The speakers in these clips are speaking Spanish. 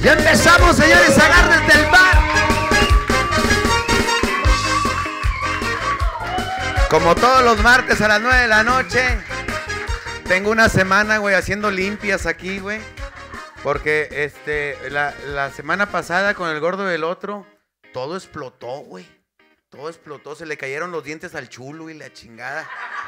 Ya empezamos, señores, agárrense del bar. Como todos los martes a las 9 de la noche, tengo una semana, güey, haciendo limpias aquí, güey. Porque la semana pasada con el gordo del otro, todo explotó, güey. Todo explotó, se le cayeron los dientes al chulo y la chingada.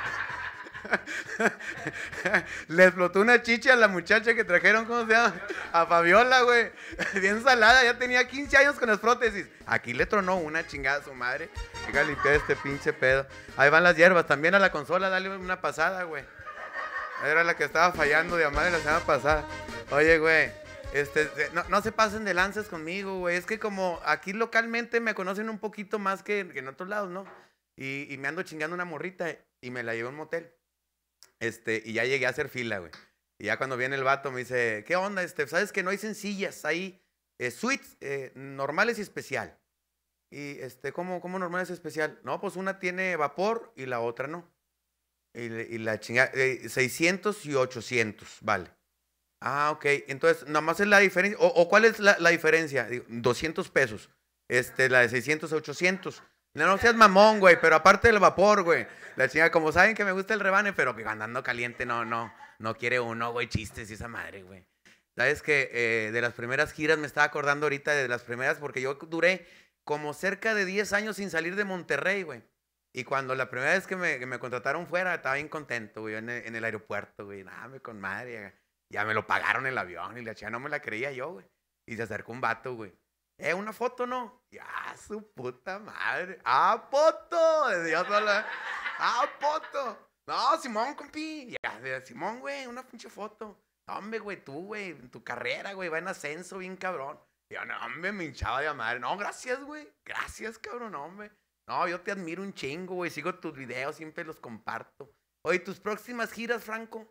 Le explotó una chicha a la muchacha que trajeron, ¿cómo se llama? A Fabiola, güey. Bien salada, ya tenía 15 años con las prótesis. Aquí le tronó una chingada a su madre. Hay que limpiar este pinche pedo. Ahí van las hierbas, también a la consola, dale una pasada, güey. Era la que estaba fallando de madre la semana pasada. Oye, güey, no se pasen de lanzas conmigo, güey. Es que como aquí localmente me conocen un poquito más que en otros lados, ¿no? Y me ando chingando una morrita y me la llevo a un motel. Y ya llegué a hacer fila, güey. Y ya cuando viene el vato me dice, ¿qué onda? ¿Sabes que no hay sencillas? Hay suites normales y especial. Y ¿cómo normales y especial? No, pues una tiene vapor y la otra no. Y la chingada, 600 y 800, vale. Ah, ok. Entonces, nada más es la diferencia. ¿O cuál es la diferencia? 200 pesos. La de 600 a 800. No seas mamón, güey, pero aparte del vapor, güey. La chingada, como saben que me gusta el rebane, pero que andando caliente no quiere uno, güey, chistes y esa madre, güey. Sabes que de las primeras giras, me estaba acordando ahorita de las primeras, porque yo duré como cerca de 10 años sin salir de Monterrey, güey. Y cuando la primera vez que me contrataron fuera, estaba bien contento, güey, en el aeropuerto, güey. Nada, con madre. Ya me lo pagaron el avión y la chica no me la creía yo, güey. Y se acercó un vato, güey. ¿Una foto no? Ya, su puta madre. ¡Ah, foto! Decía sola. ¡Ah, foto! No, Simón, compi. Ya, Simón, güey, una pinche foto. Hombre, güey, tú, güey, en tu carrera, güey, va en ascenso bien cabrón. Y yo, no, hombre, me hinchaba de madre. No, gracias, güey. Gracias, cabrón, hombre. No, yo te admiro un chingo, güey. Sigo tus videos, siempre los comparto. Oye, ¿tus próximas giras, Franco?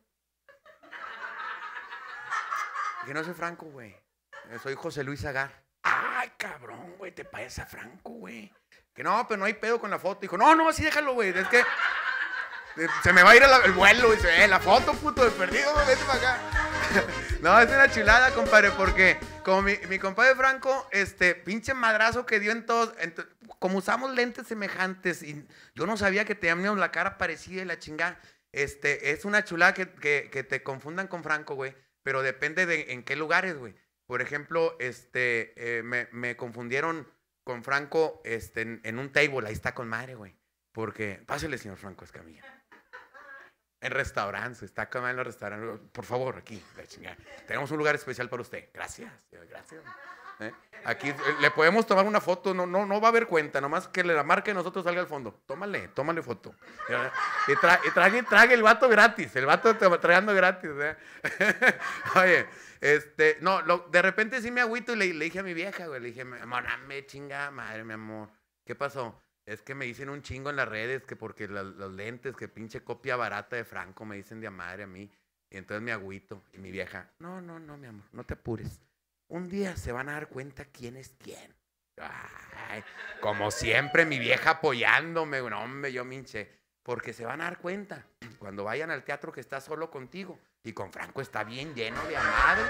Que no soy Franco, güey. Soy José Luis Agar. Ay, cabrón, güey, te parece a Franco, güey. Que no, pero no hay pedo con la foto. Dijo, no, así déjalo, güey. Es que se me va a ir el vuelo. Dice, la foto, puto, de perdido, güey, vete para acá. No, es una chulada, compadre, porque como mi compadre Franco, pinche madrazo que dio en todos, como usamos lentes semejantes y yo no sabía que teníamos la cara parecida y la chingada, es una chulada que te confundan con Franco, güey, pero depende de en qué lugares, güey. Por ejemplo, me confundieron con Franco en un table, ahí está con madre, güey, porque, pásale, señor Franco Escamilla. En restaurantes, está con madre en los restaurantes. Por favor, aquí, la chingada. Tenemos un lugar especial para usted. Gracias, gracias. Aquí le podemos tomar una foto, no va a haber cuenta, nomás que le la marque y nosotros salga al fondo. Tómale foto. Y trague el vato gratis, el vato te va trayendo gratis. Oye, de repente sí me agüito y le dije a mi vieja, güey, le dije, amor, me chinga madre, mi amor. ¿Qué pasó? Es que me dicen un chingo en las redes que porque los lentes, que pinche copia barata de Franco, me dicen de a madre a mí. Y entonces me agüito. Y mi vieja, no, mi amor, no te apures. Un día se van a dar cuenta quién es quién. Ay, como siempre, mi vieja apoyándome. No, hombre, yo me hinché. Porque se van a dar cuenta cuando vayan al teatro que está solo contigo. Y con Franco está bien lleno de a madre.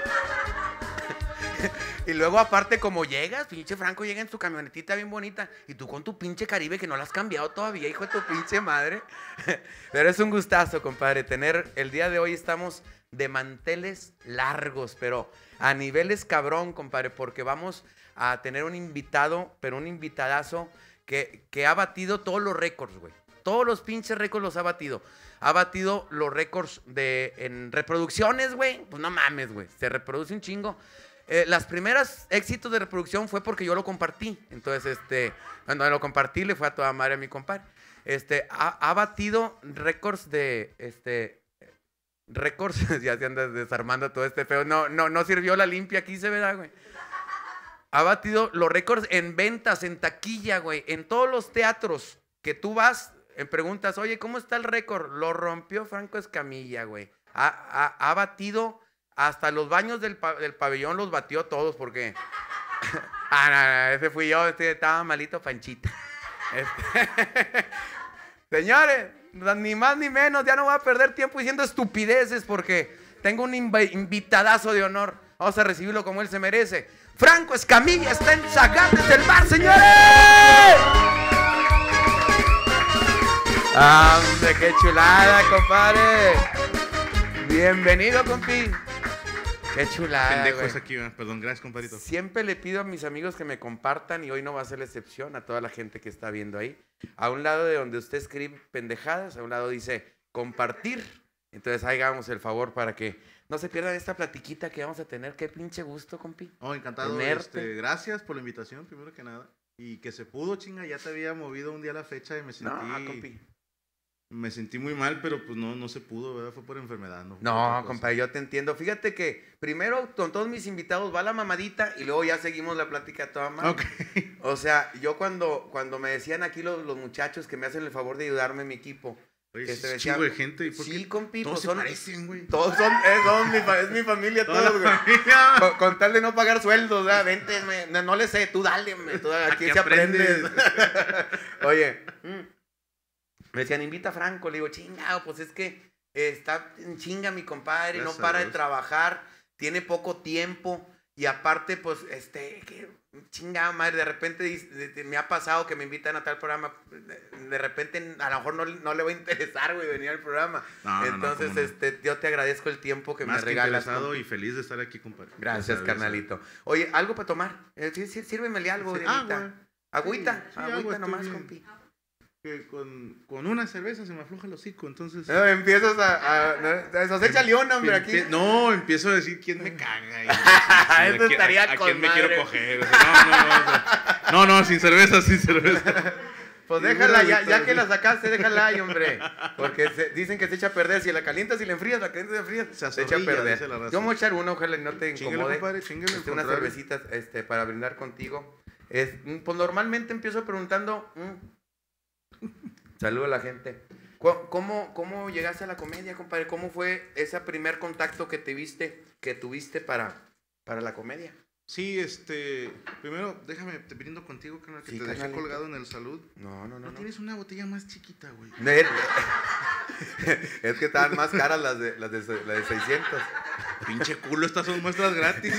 Y luego aparte como llegas, pinche Franco llega en su camionetita bien bonita y tú con tu pinche Caribe que no la has cambiado todavía, hijo de tu pinche madre. Pero es un gustazo, compadre, el día de hoy estamos de manteles largos, pero a niveles cabrón, compadre, porque vamos a tener un invitado, pero un invitadazo que ha batido todos los récords, güey. Todos los pinches récords los ha batido. Ha batido los récords en reproducciones, güey. Pues no mames, güey. Se reproduce un chingo. Las primeras éxitos de reproducción fue porque yo lo compartí. Entonces, cuando lo compartí, le fue a toda madre a mi compadre. Ha batido récords récords, ya se anda desarmando todo este feo. No sirvió la limpia aquí, se ve, güey. Ha batido los récords en ventas, en taquilla, güey. En todos los teatros que tú vas, preguntas, oye, ¿cómo está el récord? Lo rompió Franco Escamilla, güey. Ha batido... Hasta los baños del pabellón los batió todos porque... no, ese fui yo, estaba malito Panchita. Señores, ni más ni menos, ya no voy a perder tiempo diciendo estupideces porque tengo un invitadazo de honor. Vamos a recibirlo como él se merece. Franco Escamilla está en Zacates del Mar, señores. ¡Hombre, qué chulada, compadre! Bienvenido, compi. Qué chulada, Pendejos aquí, perdón, gracias, compadrito. Siempre le pido a mis amigos que me compartan y hoy no va a ser la excepción a toda la gente que está viendo ahí. A un lado de donde usted escribe pendejadas, a un lado dice compartir. Entonces hagamos el favor para que no se pierdan esta platiquita que vamos a tener. Qué pinche gusto, compi. Oh, encantado. Gracias por la invitación, primero que nada. Y que se pudo, chinga, ya te había movido un día la fecha y me sentí... No, compi. Me sentí muy mal, pero pues no se pudo, ¿verdad? Fue por enfermedad, ¿no? No, compadre, yo te entiendo. Fíjate que primero con todos mis invitados va la mamadita y luego ya seguimos la plática toda más. Okay. O sea, yo cuando me decían aquí los muchachos que me hacen el favor de ayudarme en mi equipo. Oye, que es decían, chingo de gente. ¿Y por sí, qué? compi, todos pues se son, parecen, güey. Todos son es mi familia, Toda todos, la güey. familia. Con tal de no pagar sueldos, ¿verdad? Vente, no le sé, tú dale, aquí se aprende. Oye, me decían, invita a Franco. Le digo, chingado, pues es que está en chinga mi compadre, gracias, no para de trabajar, tiene poco tiempo. Y aparte, pues, que chingada madre, de repente me ha pasado que me invitan a tal programa, de repente a lo mejor no le va a interesar, güey, venir al programa. Entonces, yo te agradezco el tiempo que más me regalas. Más interesado y feliz de estar aquí, compadre. Gracias, carnalito. Oye, ¿algo para tomar? Sírvemele algo, sí, agüita, sí, agüita nomás, compi. Que con una cerveza se me afloja el hocico, entonces... No, empiezas a echa león, hombre, aquí. No, empiezo a decir quién me caga. Eso estaría a con quién madre. me quiero coger. O sea, no, sin cerveza. Pues déjala, ya que la sacaste, déjala ahí, hombre. Porque dicen que se echa a perder. Si la calientas y la enfrías, se echa a perder. Yo me voy a echar una, ojalá y no te incomode. Chíngale, unas cervecitas para brindar contigo. Pues normalmente empiezo preguntando... Saludo a la gente. ¿Cómo llegaste a la comedia, compadre? ¿Cómo fue ese primer contacto que tuviste para la comedia? Sí, primero, déjame, te brindo contigo, carnal, que te dejé colgado en el salud. No. Tienes una botella más chiquita, güey. Es que estaban más caras las de 600. Pinche culo, estas son muestras gratis.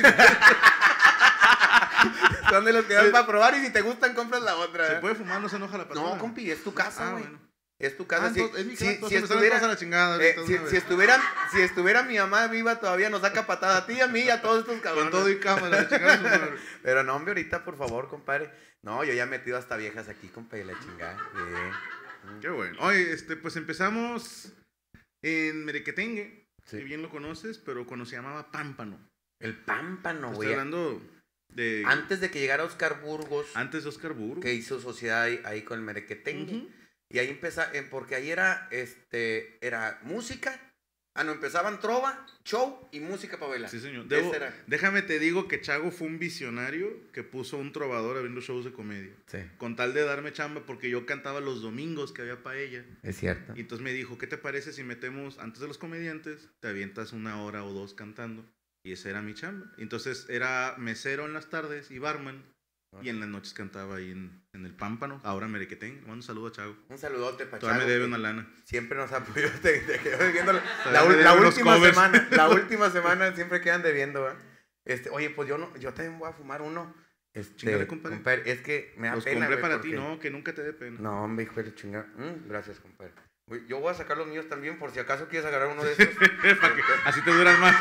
Son de los que dan para probar y si te gustan compras la otra. ¿Se puede fumar? No se enoja la persona. No, compi, es tu casa, güey. Bueno. Es tu casa. Es mi casa, si estuviera si estuviera mi mamá viva todavía nos saca patada a ti, a mí y a todos estos cabrones. Con todo y cámara, chingada. Pero no, hombre, ahorita, por favor, compadre. No, yo ya he metido hasta viejas aquí, compadre, la chingada. Qué bueno. Oye, pues empezamos en Merequetengue, sí. Si bien lo conoces, pero cuando se llamaba Pámpano. El Pámpano, güey. Estoy hablando de... Antes de que llegara Oscar Burgos. Antes de Oscar Burgos. Que hizo sociedad ahí con el Merequetengue. Y ahí porque ahí era música. Empezaban trova, show y música para bailar. Sí, señor. Déjame te digo que Chago fue un visionario que puso un trovador abriendo shows de comedia. Sí. Con tal de darme chamba, porque yo cantaba los domingos que había paella. Es cierto. Y entonces me dijo, ¿qué te parece si metemos, antes de los comediantes, te avientas 1 hora o 2 cantando? Y esa era mi chamba. Entonces era mesero en las tardes y barman. Y en las noches cantaba ahí en el Pámpano, ahora Merequetengue. Mando un saludo a Chago. Un saludote para Chago. Todavía me debe una lana. Siempre nos apoyó. Te quedo viendo la última semana. La última semana siempre quedan debiendo, ¿eh? Oye, pues yo también voy a fumar uno. Chingale, compadre. Es que me da los pena. Los compré para ti, no, que nunca te dé pena. No, hombre, hijo de chingada. Gracias, compadre. Yo voy a sacar los míos también por si acaso quieres agarrar uno de estos. Así te duran más.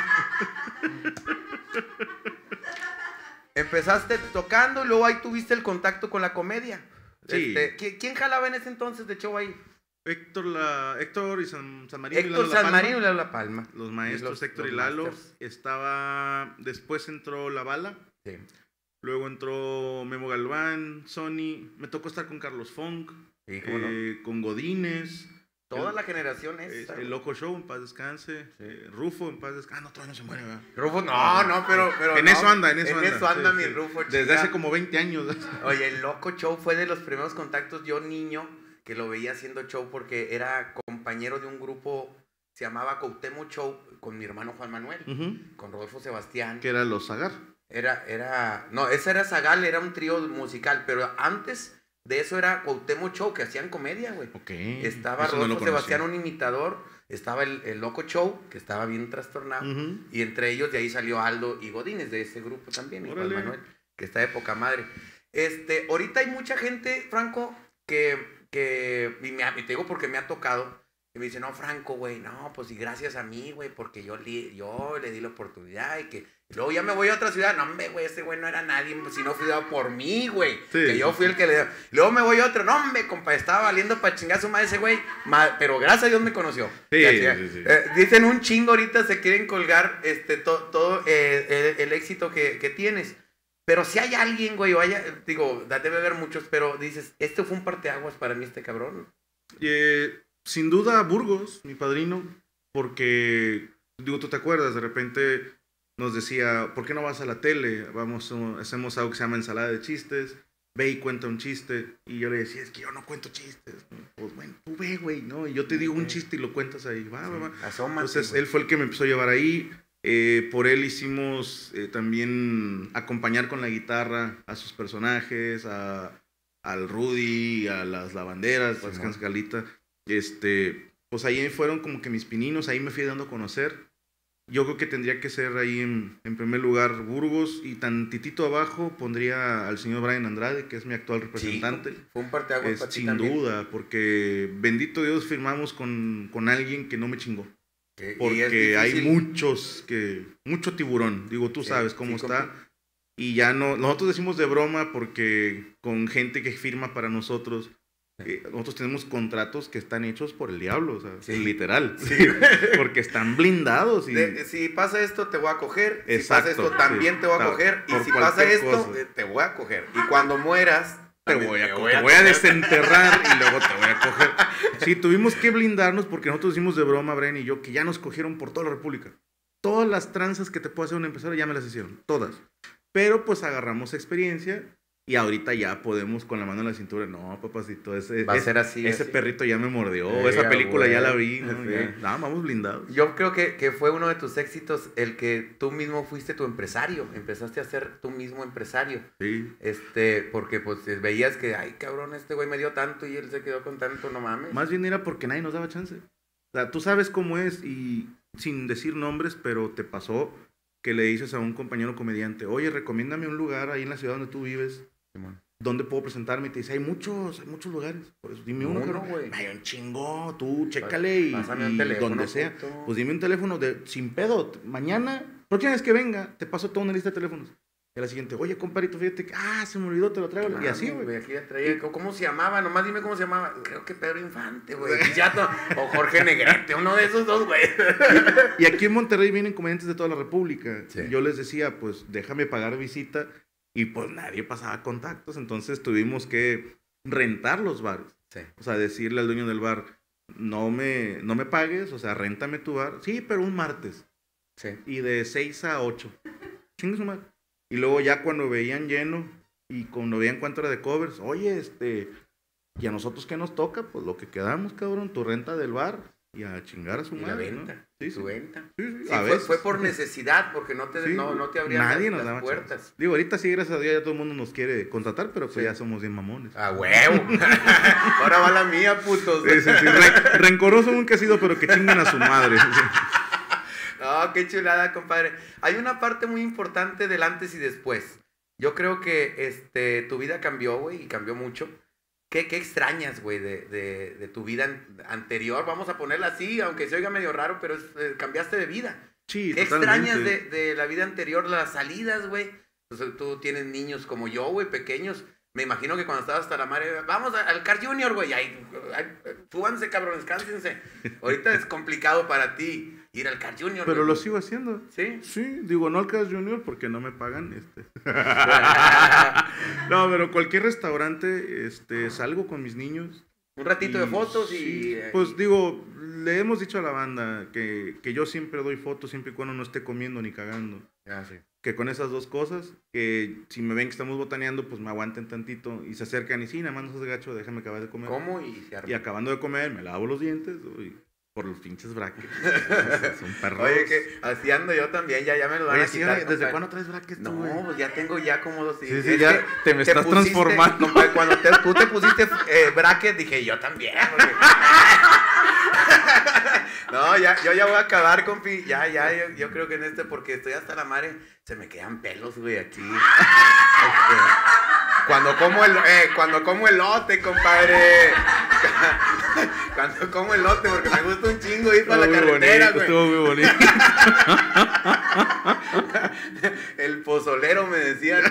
Empezaste tocando y luego ahí tuviste el contacto con la comedia. Sí. ¿Quién jalaba en ese entonces de show ahí? Héctor y San Marino. Héctor San Marino y Lalo La Palma. Los maestros Héctor y Lalo. Después entró La Bala. Sí. Luego entró Memo Galván, Sony. Me tocó estar con Carlos Funk. Sí, ¿cómo no? Con Godínez. Toda la generación esa. El Loco Show, en paz descanse. Sí. Rufo, en paz descanse. No, todavía no se muere, ¿verdad? Rufo, no, pero en no, eso anda, sí, mi Rufo. Desde hace como 20 años. Oye, el Loco Show fue de los primeros contactos, yo niño, que lo veía haciendo show porque era compañero de un grupo, se llamaba Cuauhtémoc Show, con mi hermano Juan Manuel, con Rodolfo Sebastián. Que era los Zagar. No, ese era Zagal, era un trío musical, pero antes De eso era Cuauhtémoc Show, que hacían comedia, güey. Ok. Estaba Eso no lo Rodolfo conocía. Sebastián, un imitador. Estaba el Loco Show, que estaba bien trastornado. Ujú. Y entre ellos, de ahí salió Aldo y Godínez, de ese grupo también. Y Juan Órale. Manuel, que está de poca madre. Ahorita hay mucha gente, Franco, y te digo porque me ha tocado, que me dice, no, Franco, güey, no, pues y gracias a mí, güey, porque yo le di la oportunidad y luego ya me voy a otra ciudad. No, hombre, güey, ese güey no era nadie, si no fui dado por mí, güey. Sí. Que yo fui el que le dio. Luego me voy a otro. No, hombre, compa, estaba valiendo para chingar a su madre ese güey. Pero gracias a Dios me conoció. Sí, Ya, sí. dicen un chingo ahorita, se quieren colgar todo el éxito que tienes. Pero si hay alguien, güey, debe haber muchos, pero dices, este fue un parteaguas para mí, este cabrón. Sin duda, Burgos, mi padrino, porque, digo, tú te acuerdas, de repente nos decía, ¿por qué no vas a la tele? Hacemos algo que se llama ensalada de chistes, ve y cuenta un chiste. Y yo le decía, es que yo no cuento chistes. Pues bueno, tú ve, güey, ¿no? Y yo te digo un chiste y lo cuentas ahí, va. Asómate, entonces, güey. él fue el que me empezó a llevar ahí. Por él hicimos también acompañar con la guitarra a sus personajes, al Rudy, a las lavanderas, Sí, las ¿no? Canscalita. Pues ahí fueron como que mis pininos, ahí me fui dando a conocer. Yo creo que tendría que ser ahí en primer lugar Burgos, y tantitito abajo pondría al señor Brian Andrade, que es mi actual representante. Sí, fue un parteaguas para ti Sin también. duda, porque bendito Dios firmamos con alguien que no me chingó. Y es Porque hay difícil. mucho tiburón, digo, tú Sí, sabes cómo sí, está. Y ya no, nosotros decimos de broma porque con gente que firma para nosotros, nosotros tenemos contratos que están hechos por el diablo, o sea, Sí. literal, porque están blindados. Y Si pasa esto, te voy a coger. Si Exacto, pasa esto, también sí. te voy a coger. Y Por si pasa cualquier esto, cosa. te voy a coger. Y cuando mueras, te también voy a coger. desenterrar y luego te voy a coger. Sí, tuvimos que blindarnos porque nosotros decimos de broma, Brian y yo, que ya nos cogieron por toda la República. Todas las tranzas que te puede hacer un empresario ya me las hicieron, todas. Pero pues agarramos experiencia y ahorita ya podemos con la mano en la cintura. No, papacito, Va a ser así. ese así. perrito ya me mordió. Sí, Esa película güey. ya la vi. ¿no? Sí. Ya. No, vamos blindados. Yo creo que fue uno de tus éxitos el que tú mismo fuiste tu empresario. Empezaste a ser tú mismo empresario. Sí. Porque pues veías que, ay, cabrón, este güey me dio tanto y él se quedó con tanto, no mames. Más bien era porque nadie nos daba chance. O sea, tú sabes cómo es, y sin decir nombres, pero te pasó que le dices a un compañero comediante, oye, recomiéndame un lugar ahí en la ciudad donde tú vives, ¿dónde puedo presentarme? Y te dice, hay muchos lugares. Por eso, dime uno, güey. Hay un chingo, tú chécale y Pásame un teléfono, donde sea. puto. Pues dime un teléfono sin pedo. Mañana, próxima vez que venga, te paso toda una lista de teléfonos. Y a la siguiente, oye, compadrito, fíjate que, se me olvidó, te lo traigo. Y así, güey. Aquí ya traía, ¿cómo se llamaba? Nomás dime cómo se llamaba. Creo que Pedro Infante, güey. O Jorge Negrete, uno de esos dos, güey. Y aquí en Monterrey vienen comediantes de toda la República. Sí. Yo les decía, pues déjame pagar visita. Y pues nadie pasaba contactos. Entonces tuvimos que rentar los bares. Sí. O sea, decirle al dueño del bar, no me pagues, o sea, réntame tu bar. Sí, pero un martes. Sí. Y de 6 a 8. Chingue su madre. Y luego ya cuando veían lleno y cuando veían cuánto era de covers, oye, ¿y a nosotros qué nos toca? Pues lo que quedamos, cabrón, tu renta del bar y a chingar a su Y madre. la venta. ¿no? Sí, Su sí. venta. Sí, sí, Sí, a veces. fue por necesidad, porque no te, Sí, no te abrían nadie nos las daba puertas. chance. Digo, ahorita sí, gracias a Dios, ya todo el mundo nos quiere contratar, pero pues Sí. ya somos bien mamones. ¡A huevo! Ahora va la mía, putos. Sí, sí, sí. Rencoroso nunca he sido, pero que chingan a su madre. No, qué chulada, compadre. Hay una parte muy importante del antes y después. Yo creo que tu vida cambió, güey, y cambió mucho. ¿Qué extrañas, güey, de tu vida anterior? Vamos a ponerla así, aunque se oiga medio raro, pero cambiaste de vida. Sí, ¿Qué totalmente. extrañas de la vida anterior, las salidas, güey? Pues, tú tienes niños como yo, güey, pequeños. Me imagino que cuando estabas hasta la madre, vamos al Car Junior, güey, súbanse, cabrones, cánsense. Ahorita es complicado para ti ir al Car Junior. Pero güey. lo sigo haciendo. ¿Sí? Sí, digo, no al Cas Junior porque no me pagan. No, pero cualquier restaurante, salgo con mis niños. Un ratito de fotos sí, y... pues digo, le hemos dicho a la banda que yo siempre doy fotos siempre y cuando no esté comiendo ni cagando. sí. Que con esas dos cosas, que si me ven que estamos botaneando, pues me aguanten tantito y se acercan y sí, nada más no seas gacho, déjame acabar de comer. ¿Cómo? Y se arma. Y acabando de comer, me lavo los dientes y Por los pinches brackets. Son perros. Oye, que así ando yo también, ya me lo van Oye, a sí, quitar. ¿desde compadre. cuándo traes brackets tú, güey? No, pues ya tengo ya como dos. Sí, es ya que te me estás pusiste, transformando. compadre, cuando tú te pusiste bracket, dije yo también. Porque... No, yo ya voy a acabar, compi. Yo creo que en porque estoy hasta la madre, se me quedan pelos, güey, aquí. Cuando como elote, compadre. Cuando como elote, porque me gusta un chingo ir para la carretera, güey. Estuvo muy bonito. El pozolero me decían.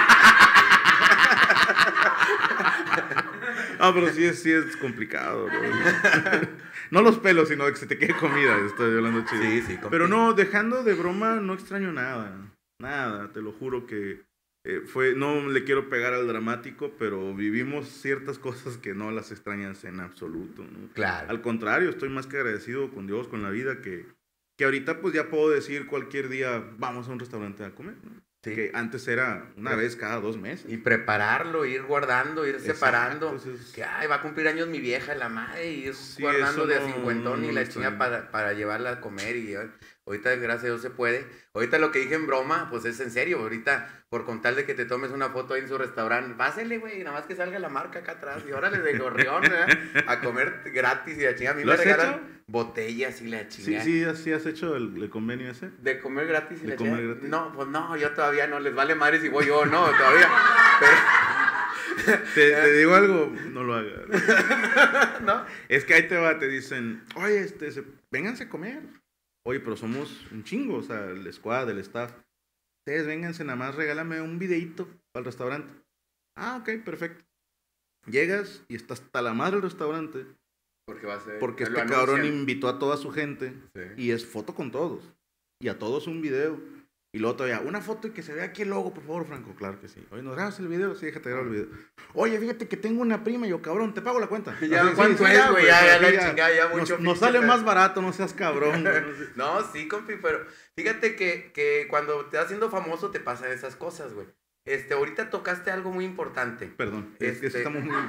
Ah, pero sí es complicado, bro. No los pelos, sino que se te quede comida. Estoy hablando chido. Sí, pero no, dejando de broma, no extraño nada. Nada, te lo juro que no le quiero pegar al dramático, pero vivimos ciertas cosas que no las extrañas en absoluto, ¿no? Claro. Al contrario, estoy más que agradecido con Dios, con la vida, que ahorita pues ya puedo decir cualquier día, vamos a un restaurante a comer, ¿no? Sí. Que antes era una vez cada 2 meses. Y prepararlo, ir guardando, ir separando. Entonces, que va a cumplir años mi vieja, la madre, y ir sí, guardando de a no, 50 y la chinga para llevarla a comer. Y ahorita, gracias a Dios, se puede. Ahorita lo que dije en broma, pues es en serio. Ahorita, por con tal de que te tomes una foto ahí en su restaurante, pásele, güey, nada más que salga la marca acá atrás. Y órale, de gorrión, ¿verdad? A comer gratis y la chinga. A mí ¿Lo me has regalan hecho? botellas y la chinga. Sí, has hecho el convenio ese. ¿De comer gratis y ¿De la comer chinga? gratis? No, pues no, yo todavía no les vale madre si voy yo o no, todavía. Pero... Te digo algo, no lo hagas. ¿No? Es que ahí te va, te dicen, oye, vénganse a comer. Oye, pero somos un chingo, o sea, el squad, el staff. Ustedes vénganse, nada más regálame un videíto al restaurante. Ah, ok, perfecto. Llegas y está hasta la madre del restaurante. Porque este cabrón invitó a toda su gente. Sí. Y es foto con todos. Y a todos un video. Y luego todavía, una foto y que se vea aquí el logo, por favor, Franco. Claro que sí. Oye, ¿nos grabas el video? Sí, déjate grabar el video. Oye, fíjate que tengo una prima. Yo, cabrón, te pago la cuenta. Ya, Así, ¿cuánto es, güey? Ya la chingada, ya mucho. Nos sale más barato, no seas cabrón. No, sí, compi, pero fíjate que cuando te vas haciendo famoso te pasan esas cosas, güey. Ahorita tocaste algo muy importante. Perdón, es que estamos muy...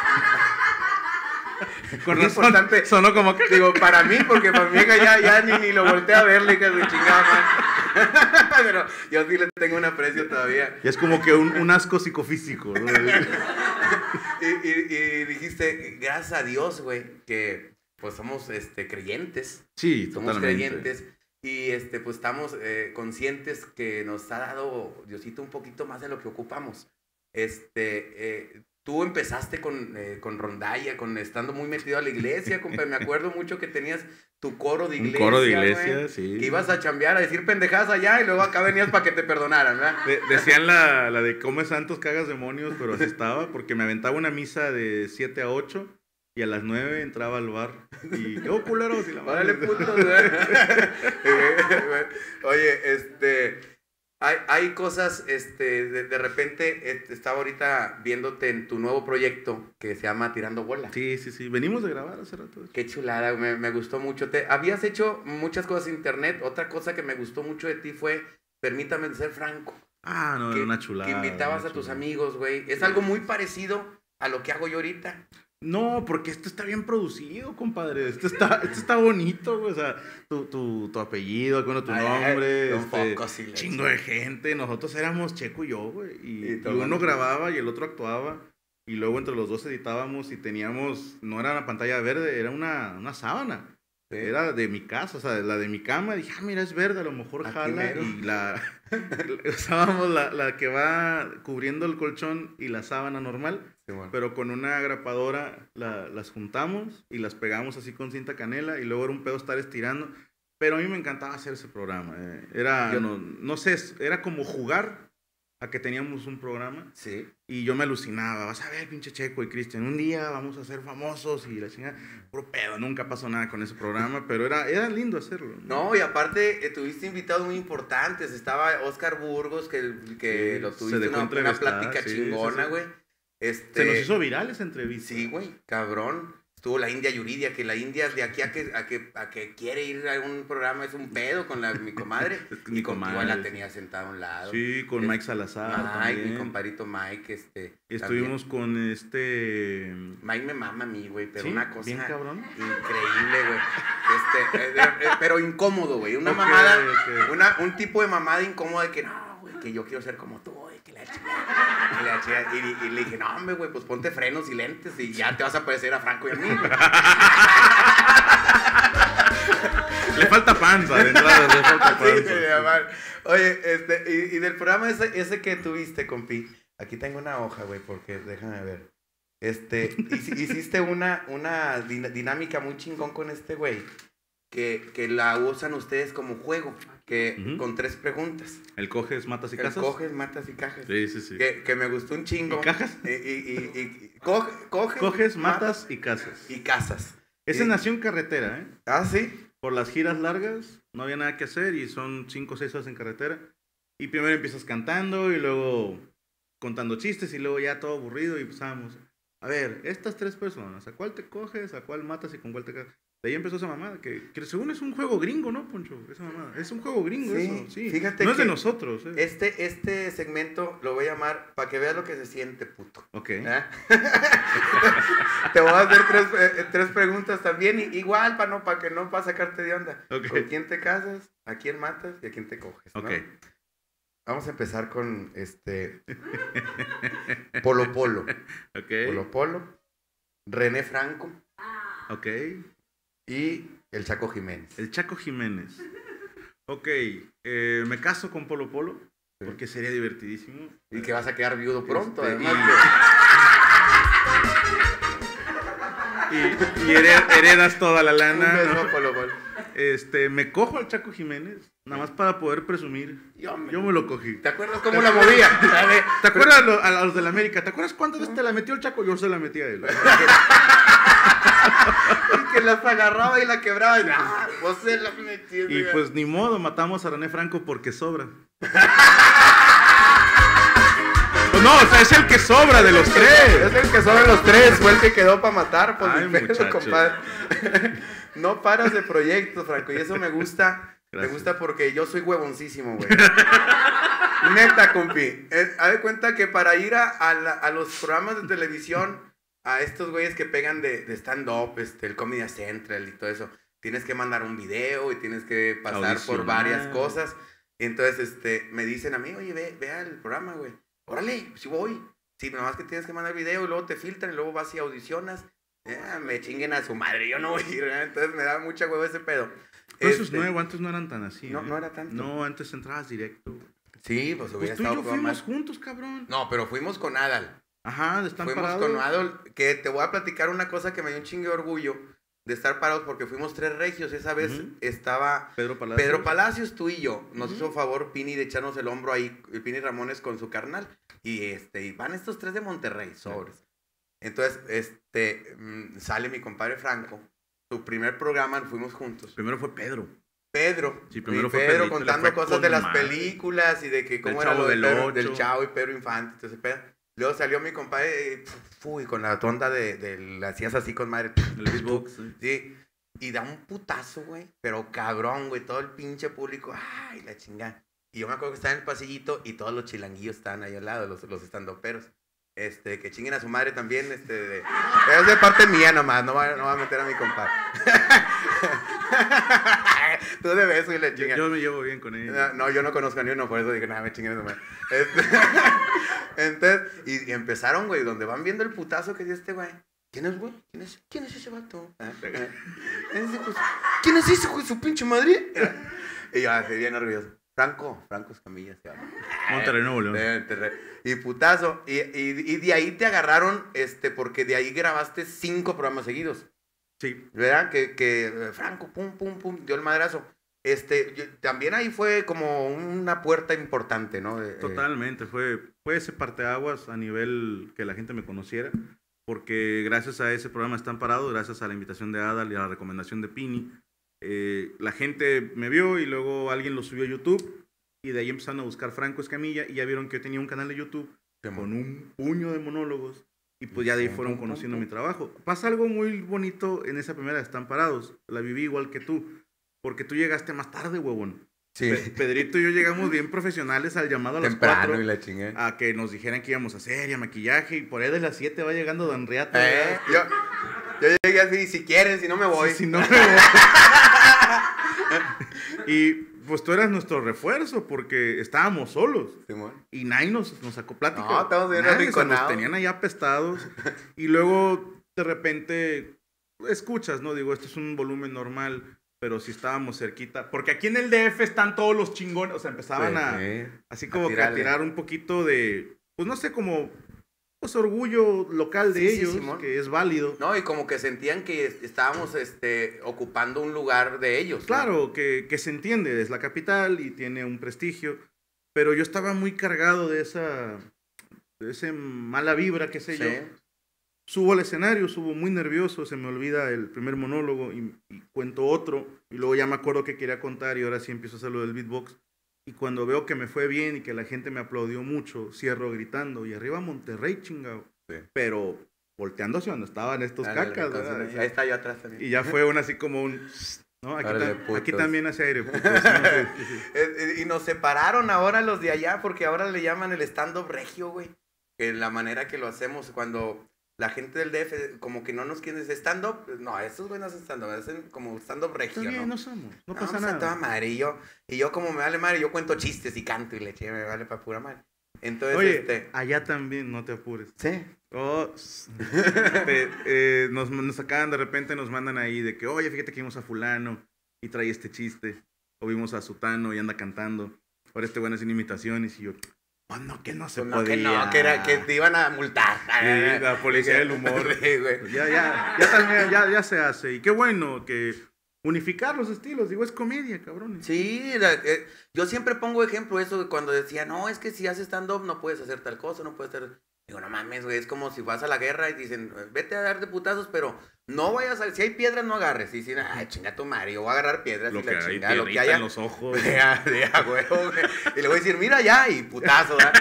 Con muy importante. Sonó como que... Digo, para mí, porque para mi hija ya ni lo volteé a verle, que es chingada, man. Pero yo sí le tengo un aprecio todavía. Y es como que un asco psicofísico, ¿no? y dijiste, gracias a Dios, güey, que pues somos creyentes. Sí, somos totalmente. creyentes. Y pues estamos conscientes que nos ha dado Diosito un poquito más de lo que ocupamos. Tú empezaste con rondalla, estando muy metido a la iglesia, compa. Me acuerdo mucho que tenías tu coro de iglesia. Un coro de iglesia, güey, sí. que ibas a chambear, a decir pendejadas allá y luego acá venías para que te perdonaran, ¿verdad? Decían la de come santos, cagas demonios, pero así estaba, porque me aventaba una misa de 7 a 8 y a las 9 entraba al bar. Y qué culeros y la madre. Órale, puto, oye, hay cosas, de repente, estaba ahorita viéndote en tu nuevo proyecto que se llama Tirando Bola. Sí. Venimos de grabar hace rato. Qué chulada, me gustó mucho. Habías hecho muchas cosas en internet. Otra cosa que me gustó mucho de ti fue, permítame ser franco. Ah, no, era una chulada. Que invitabas a tus amigos, güey. Es algo muy parecido a lo que hago yo ahorita. No, porque esto está bien producido, compadre. Esto está bonito, güey. O sea, tu apellido, tu nombre, chingo de gente. Nosotros éramos Checo y yo, güey. Y uno grababa y el otro actuaba. Y luego entre los dos editábamos y teníamos... No era una pantalla verde, era una sábana. Sí. Era de mi casa, o sea, la de mi cama. Dije, mira, es verde, a lo mejor jala. Y usábamos la que va cubriendo el colchón y la sábana normal. Sí, bueno. Pero con una grapadora las juntamos y las pegamos así con cinta canela y luego era un pedo estar estirando. Pero a mí me encantaba hacer ese programa. No sé, era como jugar a que teníamos un programa. Sí. Y yo me alucinaba. Vas a ver, pinche Checo y Cristian, un día vamos a ser famosos y la chingada. Puro pedo, nunca pasó nada con ese programa, pero era lindo hacerlo. No, y aparte tuviste invitados muy importantes. Estaba Oscar Burgos, que sí, lo tuviste una plática chingona, güey. Se nos hizo viral esa entrevista. Sí, güey, cabrón. Estuvo la India Yuridia, que la India de aquí a que quiere ir a un programa es un pedo con mi comadre. Mi Y con comadre, la tenía sentada a un lado. Sí, con Mike Salazar Mike, también. mi compadrito Mike, Estuvimos con Mike me mama a mí, güey, pero ¿Sí? una cosa Bien cabrón. increíble, güey. Pero incómodo, güey. Una mamada, un tipo de mamada incómoda de que no, güey, que yo quiero ser como tú, güey, que la chingada. Y le dije, no, hombre, güey, pues ponte frenos y lentes y ya te vas a parecer a Franco y a mí, güey. Le falta panza, de entrada, le falta panza. Sí, oye, y del programa ese que tuviste, compi, aquí tengo una hoja, güey, porque déjame ver. Hiciste una dinámica muy chingón con este güey, que la usan ustedes como juego, con 3 preguntas. ¿El coges, matas y casas? El coges, matas y cajas. Sí. Que me gustó un chingo. ¿Y cajas? Coges, matas y casas. Y casas. Ese nació en carretera, ¿eh? Ah, ¿sí? Por las giras largas, no había nada que hacer y son 5 o 6 horas en carretera. Y primero empiezas cantando y luego contando chistes y luego ya todo aburrido y empezamos. A ver, estas 3 personas, ¿a cuál te coges, a cuál matas y con cuál te casas? De ahí empezó esa mamada, que según es un juego gringo, ¿no, Poncho? Esa mamada. Es un juego gringo, sí, eso, sí. Fíjate no es de que nosotros. Este segmento lo voy a llamar para que veas lo que se siente, puto. Ok. Te voy a hacer 3 preguntas también, igual para sacarte de onda. Okay. ¿Con quién te casas? ¿A quién matas? ¿Y a quién te coges? ¿no? Ok. Vamos a empezar con Polo Polo. Ok. Polo Polo. René Franco. Ok. Y el Chaco Jiménez. El Chaco Jiménez. Ok. Me caso con Polo Polo. Sí. Porque sería divertidísimo. Y que vas a quedar viudo pronto, además. Y heredas toda la lana. Un beso, ¿no? Polo Polo. Me cojo al Chaco Jiménez. Nada más para poder presumir. Yo me lo cogí. ¿Te acuerdas cómo la movía? ¿Te acuerdas a los de la América? ¿Te acuerdas cuántas veces te la metió el Chaco? Yo se la metí a él. Y que las agarraba y la quebraba. Y vos se la metías. Y pues ni modo, matamos a René Franco porque sobra. Pues no, o sea, es el que sobra de los 3. Es el que sobra de los 3. Fue el que quedó para matar. Pues Ay, mi pedo, muchacho. compadre. No paras de proyectos, Franco. Y eso me gusta. Gracias. Me gusta porque yo soy huevoncísimo, güey. Neta, compi. Haz de cuenta que para ir a los programas de televisión, a estos güeyes que pegan de stand-up, el Comedy Central y todo eso, tienes que mandar un video y tienes que pasar por varias cosas. Y entonces me dicen a mí, oye, ve al programa, güey. Órale, si voy. Sí, nada más que tienes que mandar video y luego te filtran y luego vas y audicionas. Me chinguen a su madre, yo no voy a ir, ¿eh? Entonces me da mucha hueva ese pedo. Pero eso es nuevo, antes no eran tan así. No era tanto. No, antes entrabas directo. Sí, pues hubiera Pues tú y yo estado fuimos más. juntos, cabrón. No, pero fuimos con Adal. Ajá, están Fuimos parados. con Adal, que te voy a platicar una cosa que me dio un chingue de orgullo de estar parados porque fuimos 3 regios. Esa vez estaba Pedro Palacios. Pedro Palacios, tú y yo. Nos hizo favor Pini de echarnos el hombro ahí, Pini Ramones con su carnal. Y van estos 3 de Monterrey, sobres. Entonces, sale mi compadre Franco. Su primer programa fuimos juntos. Primero fue Pedro. Pedro. Sí, primero fue Pedro Pedrito, contando le fue cosas con de las madre. películas y de que cómo Del era lo Chavo de del Pedro, Ocho. del Chavo y Pedro Infante. Entonces, luego salió mi compadre con la tonda de hacías así con madre. El Facebook. Sí. Sí. Y da un putazo, güey. Pero cabrón, güey. Todo el pinche público. Ay, la chingada. Y yo me acuerdo que estaba en el pasillito y todos los chilanguillos estaban ahí al lado, los estandoperos. Que chinguen a su madre también, es de parte mía nomás, no va a meter a mi compadre. Tú debes, güey, le chingan. Yo me llevo bien con ella. No, yo no conozco a ni uno, por eso dije, nada, me chinguen a su madre. Entonces, y empezaron, güey, donde van viendo el putazo que dio este güey. ¿Quién es, güey? ¿Quién es ese vato? ¿Quién es ese, güey, su pinche madre? Y yo, así bien nervioso. Franco Escamilla se llama. Monterrey, Nuevo León. Y putazo. Y de ahí te agarraron, porque de ahí grabaste 5 programas seguidos. Sí. ¿Verdad? Que Franco, pum, dio el madrazo. También ahí fue como una puerta importante, ¿no? Totalmente. Fue ese parteaguas a nivel que la gente me conociera. Porque gracias a ese programa Están Parados, gracias a la invitación de Adal y a la recomendación de Pini, la gente me vio y luego alguien lo subió a YouTube y de ahí empezaron a buscar Franco Escamilla y ya vieron que yo tenía un canal de YouTube con un puño de monólogos Y pues ya de ahí fueron conociendo mi trabajo. Pasa algo muy bonito en esa primera de Están Parados. La viví igual que tú. Porque tú llegaste más tarde, huevón. Sí. Pedrito y yo llegamos bien profesionales al llamado a las Temprano 4. y la chingada. A que nos dijeran que íbamos a hacer y a maquillaje. Y por ahí de las 7 va llegando Don Riata. Yo llegué así, si quieren, si no me voy. Si no me voy. Y pues tú eras nuestro refuerzo porque estábamos solos. Simón. Y nadie nos sacó plática. No, estamos bien Nadie, arrinconados. nos tenían ahí apestados. Y luego, de repente, escuchas, ¿no? Digo, esto es un volumen normal, pero si estábamos cerquita. Porque aquí en el DF están todos los chingones. O sea, empezaban así como que a tirar un poquito de, pues no sé, como pues orgullo local de ellos, Simón. que es válido. No, y como que sentían que estábamos ocupando un lugar de ellos. ¿no? Claro, que se entiende, es la capital y tiene un prestigio, pero yo estaba muy cargado de ese mala vibra, qué sé yo. Subo al escenario, subo muy nervioso, se me olvida el primer monólogo y cuento otro, y luego ya me acuerdo que quería contar y ahora sí empiezo a hacer lo del beatbox. Y cuando veo que me fue bien y que la gente me aplaudió mucho, cierro gritando, y arriba Monterrey, chingado. Sí. Pero volteando hacia donde estaban estos cacas, ¿verdad? Ahí está yo atrás también. Y ya fue así como un... ¿no? Aquí también hace aire, putos. Y nos separaron ahora los de allá, porque ahora le llaman el stand-up regio, güey. Que la manera que lo hacemos cuando... La gente del DF como que no nos quiere decir stand-up. No, estos güeyes no hacen stand-up, hacen como stand-up regio, Está bien, ¿no? no somos, no pasa nada. Toda madre, y yo como me vale madre, yo cuento chistes y canto y le eché, me vale para pura madre. Entonces, oye, allá también, no te apures. Sí. Nos sacaban de repente, nos mandan ahí de que, oye, fíjate que vimos a fulano y trae este chiste. O vimos a Sutano y anda cantando. Ahora este güey haciendo imitaciones y yo... Oh, no, que no se podía. Que te iban a multar. Sí, la policía del humor. Sí, güey. Ya se hace. Y qué bueno que unificar los estilos. Digo, es comedia, cabrón. Sí, yo siempre pongo ejemplo eso de cuando decía, no, es que si haces stand-up no puedes hacer tal cosa, no puedes hacer... Digo, no mames, güey, es como si vas a la guerra y dicen, vete a darte putazos, pero no vayas a... Si hay piedras, no agarres. Y dicen, ay, chinga tu madre, yo voy a agarrar piedras lo y que la hay, chingada, lo que haya. En los ojos. Huevo, güey. Y le voy a decir, mira ya, y putazo, ¿verdad?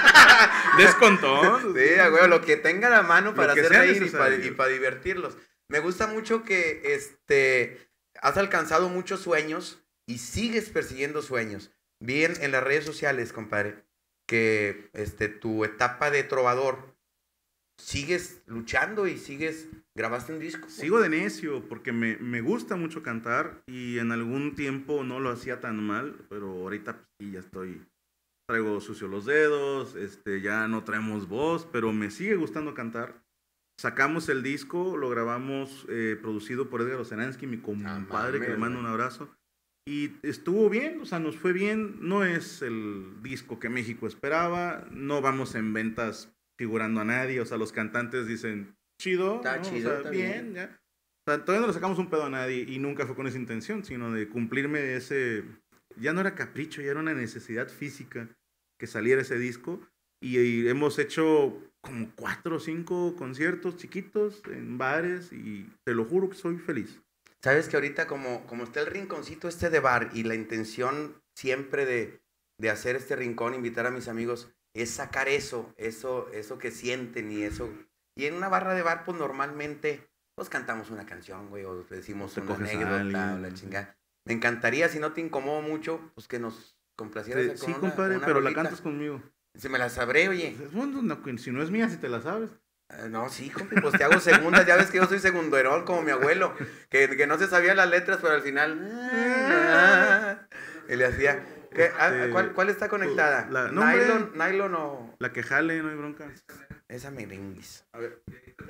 Descontón. Sí, güey, lo que tenga a la mano para hacer reír y para divertirlos. Me gusta mucho que has alcanzado muchos sueños y sigues persiguiendo sueños. Vi en las redes sociales, compadre, que tu etapa de trovador, sigues luchando y grabaste un disco. Sigo de necio porque me gusta mucho cantar y en algún tiempo no lo hacía tan mal, pero ahorita pues, sí, ya traigo sucio los dedos, ya no traemos voz, pero me sigue gustando cantar. Sacamos el disco, lo grabamos producido por Edgar Oceransky, mi compadre, que le mando un abrazo. Y estuvo bien, o sea, nos fue bien. No es el disco que México esperaba, no vamos en ventas figurando a nadie, o sea, los cantantes dicen, chido, está ¿no? chido, o sea, está bien, ya. O sea, todavía no le sacamos un pedo a nadie y nunca fue con esa intención, sino de cumplirme ese... Ya no era capricho, ya era una necesidad física que saliera ese disco. Y hemos hecho como 4 o 5 conciertos chiquitos en bares y te lo juro que soy feliz. Sabes que ahorita como está el rinconcito de bar y la intención siempre de hacer este rincón, invitar a mis amigos, es sacar eso que sienten y eso. Y en una barra de bar, pues normalmente, pues cantamos una canción, güey, o decimos una anécdota o la chingada. Me encantaría, si no te incomodo mucho, pues que nos complacieras con compadre, pero rolita. La cantas conmigo. Se me la sabré, oye. Bueno, si no es mía, si te la sabes. No, sí, compi, pues te hago segundas. Ya ves que yo soy segundoerón como mi abuelo, que no se sabía las letras, pero al final... y le hacía... ¿Cuál está conectada? Nylon o... La que jale, no hay bronca. Esa merenguis. A ver.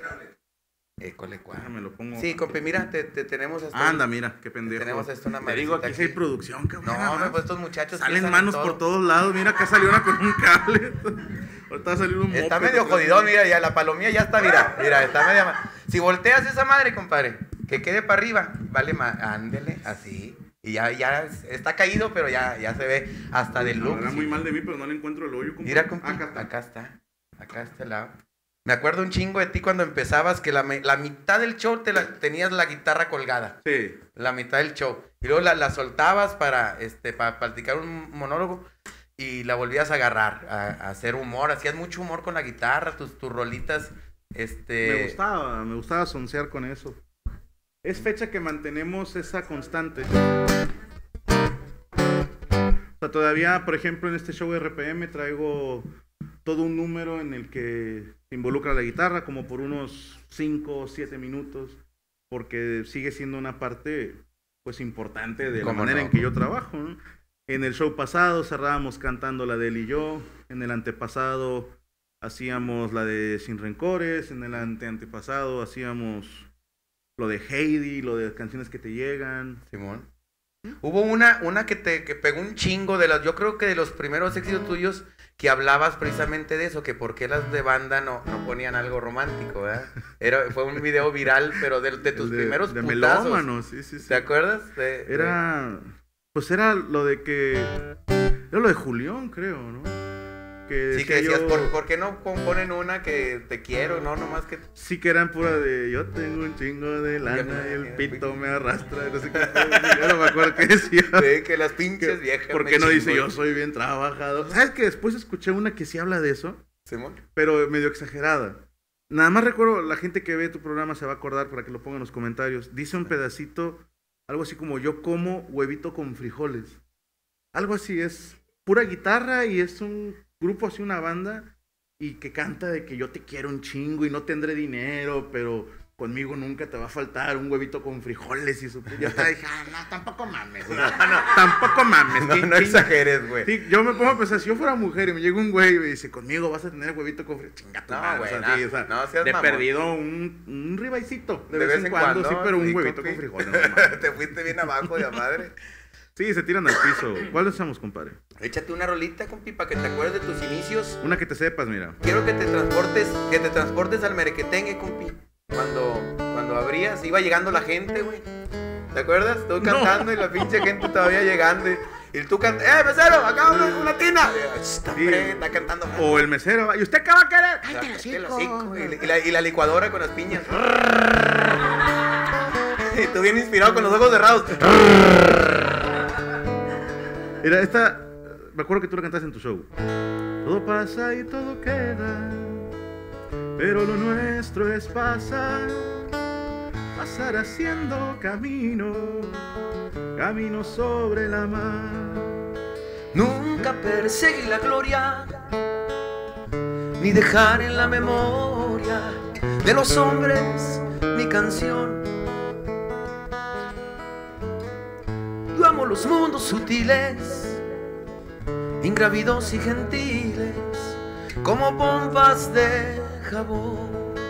¿Cuál? Me lo pongo. Sí, compi, mira, te tenemos hasta... Anda, mira, qué pendejo. Tenemos hasta una madrecita. Te digo, aquí hay producción, cabrón. No, pues estos muchachos... Salen manos por todos lados. Mira, acá salió una con un cable. Ahorita va a salir un moped. Está medio jodidón, mira, ya la palomía ya está, mira, está media... Si volteas esa madre, compadre, que quede para arriba, vale, ándele, así... Y ya está caído, pero ya se ve hasta del look. Habla muy mal de mí, pero no le encuentro el hoyo. Mira, compa, acá está el lado. Me acuerdo un chingo de ti cuando empezabas que la mitad del show tenías la guitarra colgada. Sí. La mitad del show. Y luego la soltabas para practicar un monólogo y la volvías a agarrar, a hacer humor. Hacías mucho humor con la guitarra, tus rolitas Me gustaba soncear con eso. Es fecha que mantenemos esa constante. O sea, todavía, por ejemplo, en este show de RPM traigo todo un número en el que se involucra la guitarra, como por unos 5 o 7 minutos, porque sigue siendo una parte, pues, importante de la manera en que yo trabajo, ¿no? En el show pasado cerrábamos cantando la de él y yo, en el antepasado hacíamos la de Sin Rencores, en el antepasado hacíamos lo de Heidi, lo de canciones que te llegan. Simón. Hubo una que pegó un chingo de las, yo creo que de los primeros éxitos tuyos, que hablabas precisamente de eso, que por qué las de banda no ponían algo romántico, ¿verdad? Fue un video viral, pero de tus primeros de putazos. melómano, sí. ¿Te acuerdas? Pues era lo de que... Era lo de Julián, creo, ¿no? Sí, que decías, ¿por qué no componen una que te quiero, no? Nomás que... Sí, que eran pura de yo tengo un chingo de lana y el pito me arrastra, no sé qué. Yo no me acuerdo qué decía. Sí, que las pinches viejas. ¿Por qué no dice yo soy bien trabajador? ¿Sabes que después escuché una que sí habla de eso? Simón. Pero medio exagerada. Nada más recuerdo, la gente que ve tu programa se va a acordar para que lo ponga en los comentarios. Dice un pedacito, algo así como yo como huevito con frijoles. Algo así, es pura guitarra y es un grupo así, una banda, y que canta de que yo te quiero un chingo y no tendré dinero, pero conmigo nunca te va a faltar un huevito con frijoles y eso. Yo te dije, no, tampoco mames. O sea, tampoco mames. No exageres, güey. Sí, yo me pongo a pensar, si yo fuera mujer y me llega un güey y me dice, conmigo vas a tener huevito con frijoles. Chinga tu madre, güey, o sea, sí, o sea, no seas de mamón. Perdido un ribaicito de vez en cuando, sí, pero un huevito con frijoles. No, te fuiste bien abajo de madre. Sí, se tiran al piso. ¿Cuál usamos, compadre? Échate una rolita, compi, para que te acuerdes de tus inicios. Una que te sepas, mira. Quiero que te transportes al merequetengue, compi. Cuando abrías, iba llegando la gente, güey. ¿Te acuerdas? Estoy cantando y la pinche gente todavía llegando. Y tú cantas, mesero, acá una tina. Está cantando. O el mesero, ¿y usted qué va a querer? Cállate los hocico. Y la licuadora con las piñas. Y tú bien inspirado con los ojos cerrados. Mira, esta, me acuerdo que tú la cantaste en tu show. Todo pasa y todo queda, pero lo nuestro es pasar haciendo camino sobre la mar. Nunca perseguí la gloria, ni dejar en la memoria de los hombres mi canción. Yo amo los mundos sutiles, ingrávidos y gentiles, como bombas de jabón.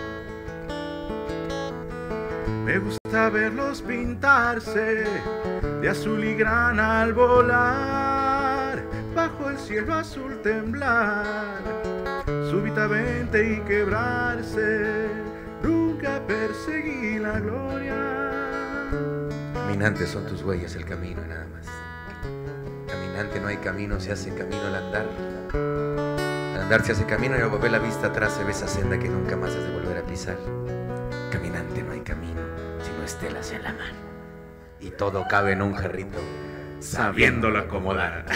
Me gusta verlos pintarse de azul y grana al volar, bajo el cielo azul temblar, súbitamente y quebrarse. Nunca perseguí la gloria. Caminantes son tus huellas, el camino y nada más. Caminante no hay camino, se hace camino al andar. Al andar se hace camino y al volver la vista atrás se ve esa senda que nunca más has de volver a pisar. Caminante no hay camino, sino estelas en la mano. Y todo cabe en un jarrito, sabiéndolo acomodar.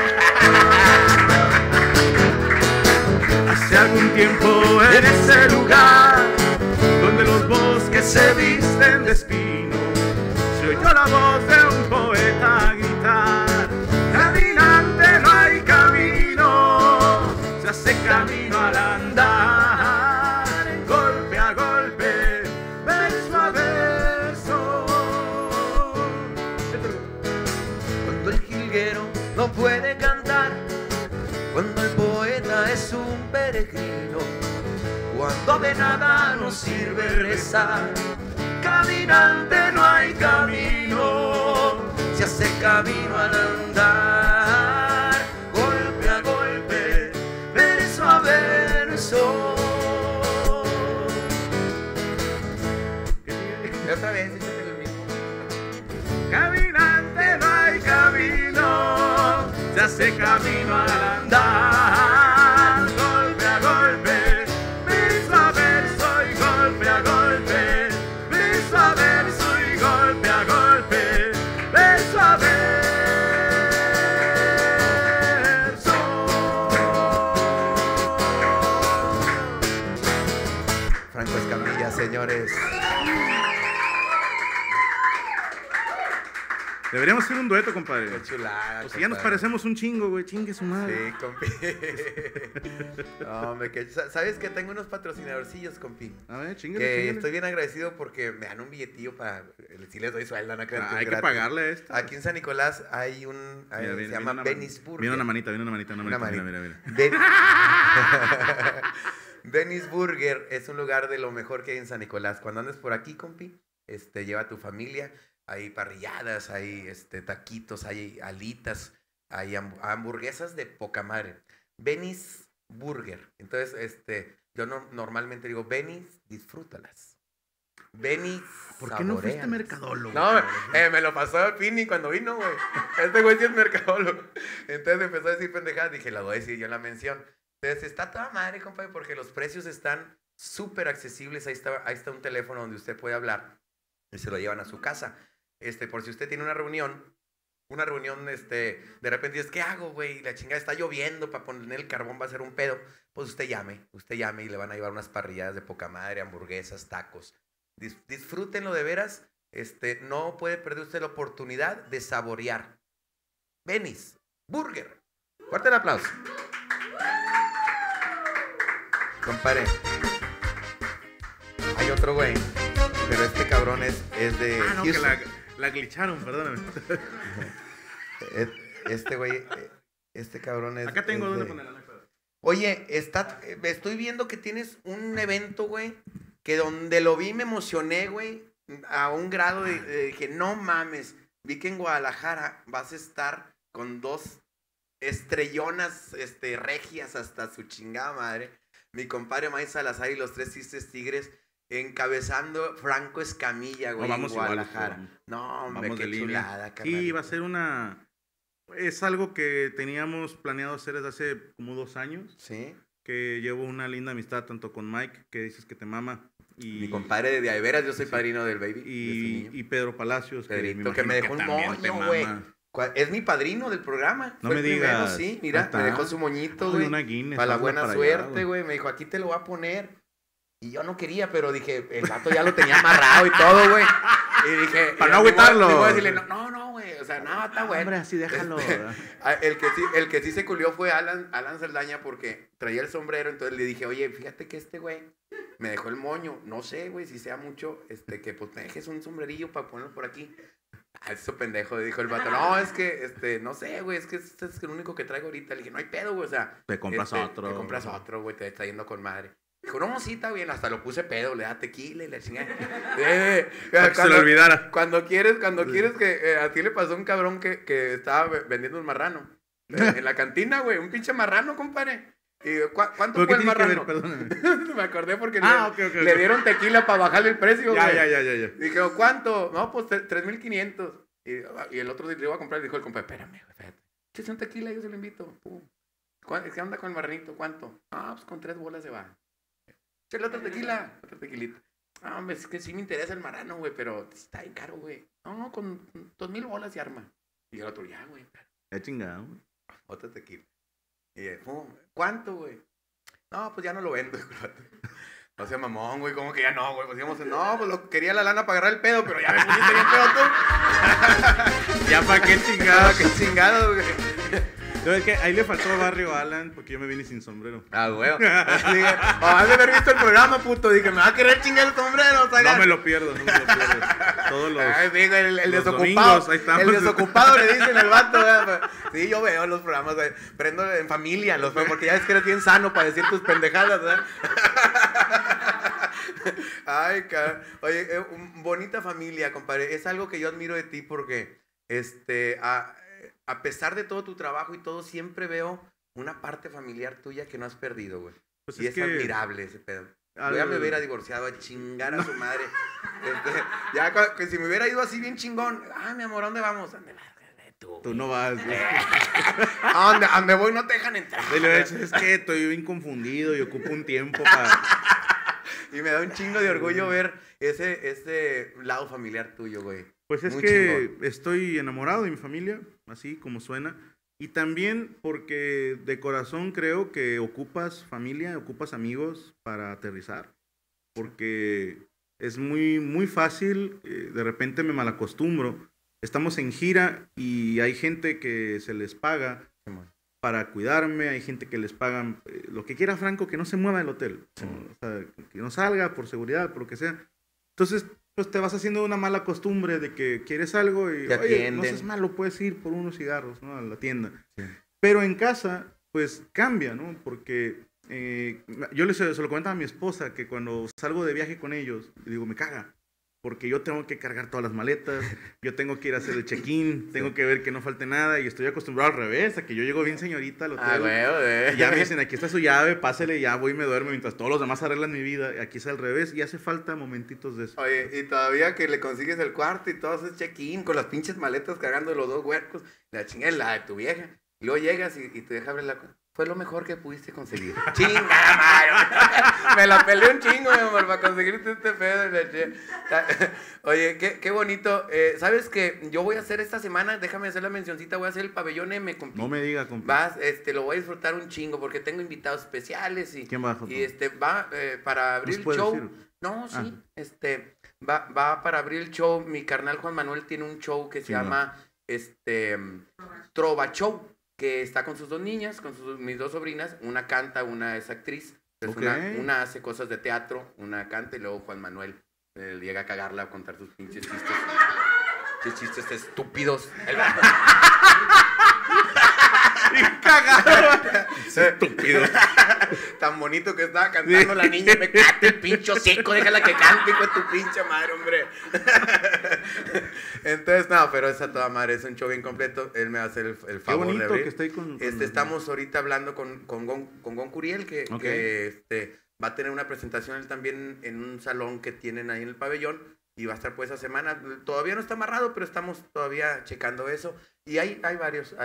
Hace algún tiempo en ese lugar donde los bosques se visten de espino, se oyó la voz de un poeta gritar: caminante no hay camino, se hace camino al andar, golpe a golpe, verso a verso. Cuando el jilguero no puede cantar, cuando el poeta es un peregrino, cuando de nada nos sirve rezar, caminante no hay camino, se hace camino al andar, golpe a golpe, verso a verso. Y otra vez, échate el mismo. Caminante no hay camino, se hace camino al andar, golpe a golpe, verso a verso y golpe a golpe, verso a verso y golpe a golpe, verso a verso. Franco señores. Deberíamos hacer un dueto, compadre. Qué chulada. Pues si ya nos parecemos un chingo, güey. Chingue su madre. Sí, compi. No, hombre, ¿sabes que tengo unos patrocinadorcillos, compi? A ver, Que chingale. estoy bien agradecido porque me dan un billetillo para... Si les doy sueldo, no crean que es Hay que gratis. pagarle a esto. Aquí en San Nicolás hay un... se llama Benny's Burger. Viene una manita. Mira. Benny's Burger es un lugar de lo mejor que hay en San Nicolás. Cuando andes por aquí, compi, lleva a tu familia. Hay parrilladas, hay taquitos, hay alitas, hay hamburguesas de poca madre. Benny's Burger. Entonces, yo normalmente digo, Benny's, disfrútalas. Benny's, ¿por qué no fuiste mercadólogo? No, me lo pasó Pini cuando vino, güey. Este güey sí es mercadólogo. Entonces empezó a decir pendejadas. Dije, la voy a decir yo en la mención. Entonces, está toda madre, compadre, porque los precios están súper accesibles. Ahí está un teléfono donde usted puede hablar y se lo llevan a su casa. Por si usted tiene una reunión, de repente dices, ¿qué hago, güey? La chingada está lloviendo, para poner el carbón va a ser un pedo. Pues usted llame y le van a llevar unas parrilladas de poca madre, hamburguesas, tacos. Disfrútenlo de veras. No puede perder usted la oportunidad de saborear. Benny's Burger. Fuerte el aplauso. Compadre. Hay otro güey, pero este cabrón es de no, Houston. que la glitcharon, perdóname. Este cabrón es... Acá tengo es donde de... ponerla. Oye, estoy viendo que tienes un evento, güey, que donde lo vi me emocioné, güey, a un grado de dije, no mames, vi que en Guadalajara vas a estar con 2 estrellonas, regias hasta su chingada madre. Mi compadre May Salazar y los 3 Cisnes Tigres encabezando Franco Escamilla, güey, en Guadalajara. No, hombre, qué chulada, carnal. Sí, va a ser es algo que teníamos planeado hacer desde hace como 2 años. Sí. Que llevo una linda amistad tanto con Mike, que dices que te mama. Y mi compadre de veras, yo soy padrino del baby. Y Pedro Palacios, Pedrito, que me dejó un moño, güey. Es mi padrino del programa. No me digas. Sí, mira, me dejó su moñito, güey. Para la buena suerte, güey. Me dijo, aquí te lo voy a poner. Y yo no quería, pero dije, el vato ya lo tenía amarrado y todo, güey. Y dije... Para no agüitarlo. Voy a decirle, no, güey. O sea, no, está bueno. Hombre, así déjalo. El que sí se culió fue Alan Saldaña porque traía el sombrero. Entonces le dije, oye, fíjate que güey me dejó el moño. No sé, güey, si sea mucho, que pues me dejes un sombrerillo para ponerlo por aquí. Eso pendejo, dijo el vato. No, es que, no sé, güey, es que este es el único que traigo ahorita. Le dije, no hay pedo, güey, o sea. Te compras otro. Te compras otro, güey, te está yendo con madre. Dijo, no, sí, está bien, hasta lo puse pedo, le da tequila y la chingada. Para que se lo olvidara. Cuando quieres que a ti le pasó un cabrón que estaba vendiendo un marrano. En la cantina, güey, un pinche marrano, compadre. Y ¿cuánto fue el marrano? Me acordé porque le dieron tequila para bajarle el precio, güey. Ya. Dije, ¿cuánto? No, pues 3,500. Y el otro le iba a comprar y dijo el compadre, espérame, güey, espérate. Échese un tequila y yo se lo invito. ¿Qué onda con el marranito? ¿Cuánto? Ah, pues con 3 bolas se va. Échale otra tequilita. Ah, hombre, es que sí me interesa el marrano, güey, pero está bien caro, güey. No, con 2,000 bolas se arma. Y el otro, ya, güey. Ya chingado, güey. Otra tequila. Y ¿cuánto, güey? No, pues ya no lo vendo. No sea mamón, güey, ¿cómo que ya no, güey? Pues íbamos pues quería la lana para agarrar el pedo, pero ya me pusiste bien pedo tú. Ya para qué chingado. Qué chingado, güey. No, es que ahí le faltó barrio a Alan porque yo me vine sin sombrero. Ah, güey. Has de haber visto el programa, puto. Dije, me va a querer chingar el sombrero. No me lo pierdo. Todos los. Ay, digo, el desocupado. Domingos, ahí estamos. El desocupado le dicen el vato, güey. Sí, yo veo los programas, güey. Prendo en familia, los veo, porque ya ves que eres bien sano para decir tus pendejadas, ¿verdad? Ay, cabrón. Oye, bonita familia, compadre. Es algo que yo admiro de ti porque, a pesar de todo tu trabajo y todo, siempre veo una parte familiar tuya que no has perdido, güey. Pues y es admirable ese pedo. Yo ya me hubiera divorciado a chingar a su madre. Que si me hubiera ido así bien chingón. Mi amor, ¿a dónde vamos? ¿Dónde vas? Tú no vas, güey. ¿A dónde voy? No te dejan entrar. Es que estoy bien confundido y ocupo un tiempo para... Y me da un chingo de orgullo ver ese lado familiar tuyo, güey. Pues es muy que chingón. Estoy enamorado de mi familia, así como suena. Y también porque de corazón creo que ocupas familia, ocupas amigos para aterrizar. Porque Es muy, muy fácil, de repente me malacostumbro. Estamos en gira y hay gente que se les paga para cuidarme, hay gente que les pagan lo que quiera Franco, que no se mueva del hotel, o sea, que no salga por seguridad, por lo que sea. Entonces, pues te vas haciendo una mala costumbre de que quieres algo y, oye, no seas malo, puedes ir por unos cigarros, ¿no? A la tienda. Sí. Pero en casa, pues cambia, ¿no? Porque yo se lo comentaba a mi esposa que cuando salgo de viaje con ellos, digo, me caga. Porque yo tengo que cargar todas las maletas, yo tengo que ir a hacer el check-in, tengo que ver que no falte nada y estoy acostumbrado al revés, a que yo llego bien señorita al hotel. Y ya me dicen, aquí está su llave, pásele, ya voy y me duermo mientras todos los demás arreglan mi vida. Aquí es al revés y hace falta momentitos de eso. Oye, y todavía que le consigues el cuarto y todo haces check-in con las pinches maletas cargando los 2 huercos, la chingada, la de tu vieja. Y luego llegas y te deja abrir la... Fue lo mejor que pudiste conseguir. ¡Chinga, madre! Me la peleé un chingo, mi amor, para conseguirte este pedo. Oye, qué bonito. ¿Sabes qué? Yo voy a hacer esta semana, déjame hacer la mencioncita, voy a hacer el pabellón M, compi. No me diga, compi. Vas, lo voy a disfrutar un chingo porque tengo invitados especiales. Y, ¿quién va, Joto? Y va para abrir el show. Decir? No, sí. Va para abrir el show. Mi carnal Juan Manuel tiene un show que se llama Trova Show, que está con sus 2 niñas, con mis 2 sobrinas. Una canta, una es actriz. Entonces una hace cosas de teatro, una canta y luego Juan Manuel llega a cagarla a contar sus pinches chistes. Chistes estúpidos. Cagado. Estúpido. Tan bonito que estaba cantando la niña. Me cate el pincho hocico, déjala que cante, hijo de tu pinche madre, hombre. Entonces, no, pero esa toda madre es un show bien completo. Él me va a hacer el favor de abrir. Que estoy con estamos ahorita hablando con Gon Curiel, que va a tener una presentación él también en un salón que tienen ahí en el pabellón. Y va a estar pues esa semana. Todavía no está amarrado, pero estamos todavía checando eso. Y hay varias.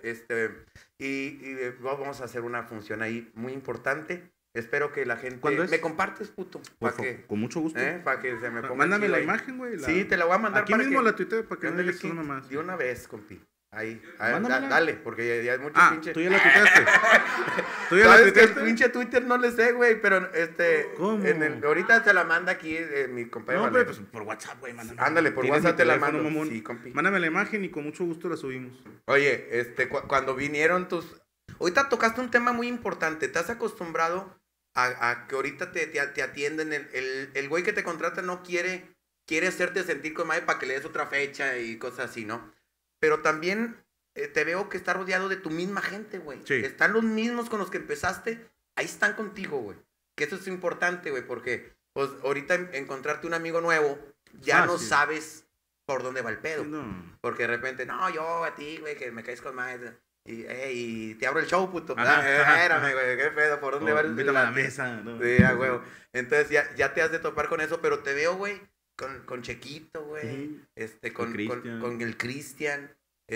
Y vamos a hacer una función ahí muy importante. Espero que la gente... ¿Cuándo es? ¿Me compartes, puto? Con mucho gusto. Para que se me ponga... Mándame la imagen, güey. Sí, te la voy a mandar. Aquí mismo la tuiteo para que no digas una más. De una vez, compi. Ahí, dale, porque ya es mucho pinche... tú ya la tuiteaste. ¿Tú ya la tuiteaste? Que el pinche Twitter no le sé, güey, pero ¿Cómo? Ahorita te la manda aquí mi compañero. No, hombre, pues por WhatsApp, güey, mándame. Ándale, por WhatsApp te la mando. Mamón. Sí, compi. Mándame la imagen y con mucho gusto la subimos. Oye, cuando vinieron tus... Ahorita tocaste un tema muy importante. ¿Te has acostumbrado a que ahorita te atienden? El güey que te contrata no quiere hacerte sentir con madre para que le des otra fecha y cosas así, ¿no? Pero también te veo que está rodeado de tu misma gente, güey. Sí. Están los mismos con los que empezaste, ahí están contigo, güey. Que eso es importante, güey, porque pues ahorita encontrarte un amigo nuevo, ya no sabes por dónde va el pedo. No. Porque de repente, no, yo a ti, güey, que me caes con más. Y te abro el show, puto. Espérame, güey, qué pedo, por dónde va el... Invítame a la mesa. No. Sí, a huevo. Entonces ya te has de topar con eso, pero te veo, güey, con Chequito, güey, con el Cristian,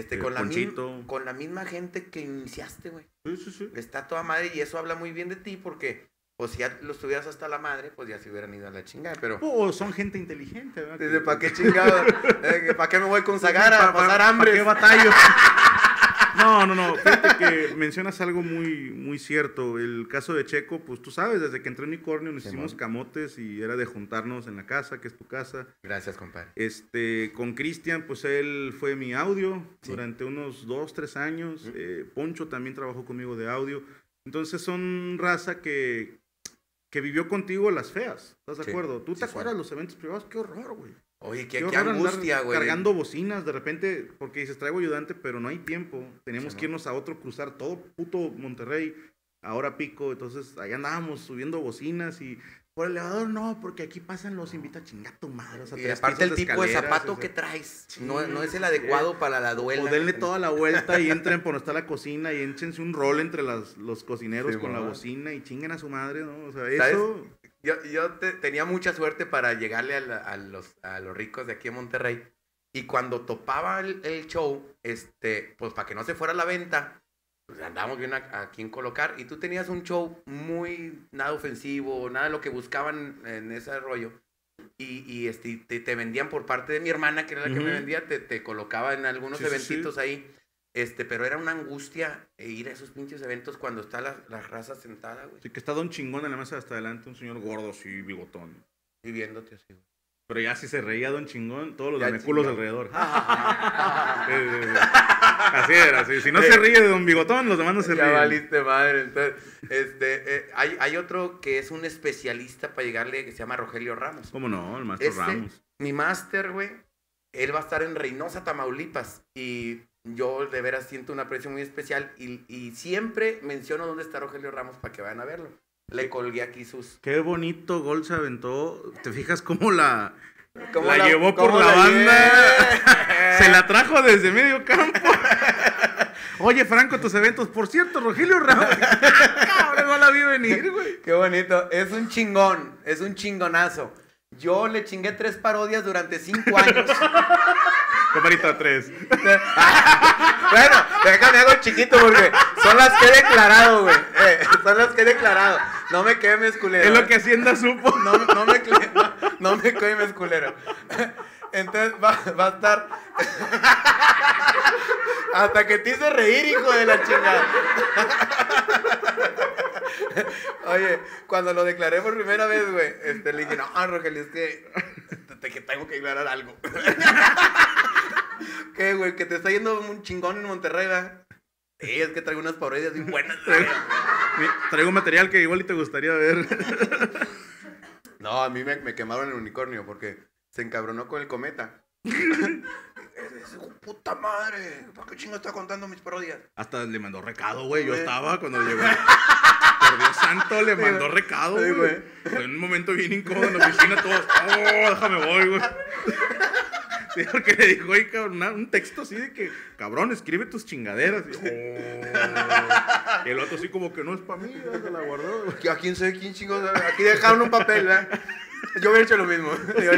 con la misma gente que iniciaste, güey. Sí. Está toda madre y eso habla muy bien de ti porque, pues, si ya los tuvieras hasta la madre, pues ya se hubieran ido a la chingada, pero... son gente inteligente, ¿verdad? Dice, ¿para qué chingado? ¿Para qué me voy con Zagara a pasar hambre? ¿Para qué batallo? No. Fíjate que mencionas algo muy, muy cierto. El caso de Checo, pues tú sabes, desde que entré en Unicornio nos hicimos camotes y era de juntarnos en la casa, que es tu casa. Gracias, compadre. Con Cristian, pues él fue mi audio durante unos 2-3 años. Poncho también trabajó conmigo de audio. Entonces son raza que vivió contigo las feas. ¿Estás de acuerdo? ¿Tú te acuerdas de los eventos privados? ¡Qué horror, güey! Oye, qué angustia, güey. Cargando bocinas de repente, porque dices, traigo ayudante, pero no hay tiempo. Teníamos que irnos a otro, cruzar todo puto Monterrey, ahora pico. Entonces, allá andábamos subiendo bocinas y por el elevador no, porque aquí pasan los invita a chingar tu madre. O sea, y aparte el tipo de zapato que traes no es el adecuado para la duela. O denle toda la vuelta y entren por donde está la cocina y échense un rol entre los cocineros con la bocina y chinguen a su madre, ¿no? O sea, eso... Yo tenía mucha suerte para llegarle a los ricos de aquí en Monterrey. Y cuando topaba el show, pues para que no se fuera a la venta, pues andábamos bien a quién colocar. Y tú tenías un show muy nada ofensivo, nada de lo que buscaban en ese rollo. Y te vendían por parte de mi hermana, que era la que me vendía, te colocaba en algunos eventitos ahí. Pero era una angustia ir a esos pinches eventos cuando está la raza sentada, güey. Sí, que está don chingón en la mesa hasta adelante, un señor gordo, así, bigotón. Y viéndote así, güey. Pero ya si se reía Don Chingón, todos los Ya lameculos chingón. alrededor. Así era, así. Si no se ríe de Don Bigotón, los demás no se Ya ríen. valiste madre. Entonces, hay otro que es un especialista para llegarle que se llama Rogelio Ramos. ¿Cómo no? El maestro Ramos. Mi máster, güey, él va a estar en Reynosa, Tamaulipas. Y yo de veras siento un aprecio muy especial. Y siempre menciono dónde está Rogelio Ramos para que vayan a verlo. Le colgué aquí sus... Qué bonito gol se aventó. ¿Te fijas cómo la ¿Cómo llevó por cómo la banda? llevé? Se la trajo desde medio campo. Oye, Franco, tus eventos. Por cierto, Rogelio Ramos. Cabrón, no la vi venir, güey. Qué bonito. Es un chingón. Es un chingonazo. Yo le chingué 3 parodias durante 5 años. Comparito 3. Bueno, déjame hago chiquito porque son las que he declarado, güey. Son las que he declarado. No me quemes, culero. Es lo que Hacienda supo. No me quemes, culero. Entonces va a estar... Hasta que te hice reír, hijo de la chingada. Oye, cuando lo declaré por primera vez, güey, le dije, no, Rogelio, es que tengo que declarar algo. ¿Qué, güey? Que te está yendo un chingón en Monterrey, ¿verdad? Sí, es que traigo unas parodias bien buenas. Traigo material que igual y te gustaría ver. No, a mí me quemaron el unicornio porque se encabronó con el cometa. Puta madre, ¿por qué chingo está contando mis parodias? Hasta le mandó recado, güey. Yo estaba cuando llegó. Por Dios santo, le mandó recado, Sí, güey. Fue un momento bien incómodo en la oficina, todos. Oh, déjame voy, güey. Sí, porque le dijo, oye, cabrón, un texto así de que, cabrón, escribe tus chingaderas. Y el otro así como que no es para mí, ya se la guardó. Güey. ¿A quién soy? ¿Quién chingos? Aquí dejaron un papel, ¿verdad? Yo hubiera hecho lo mismo.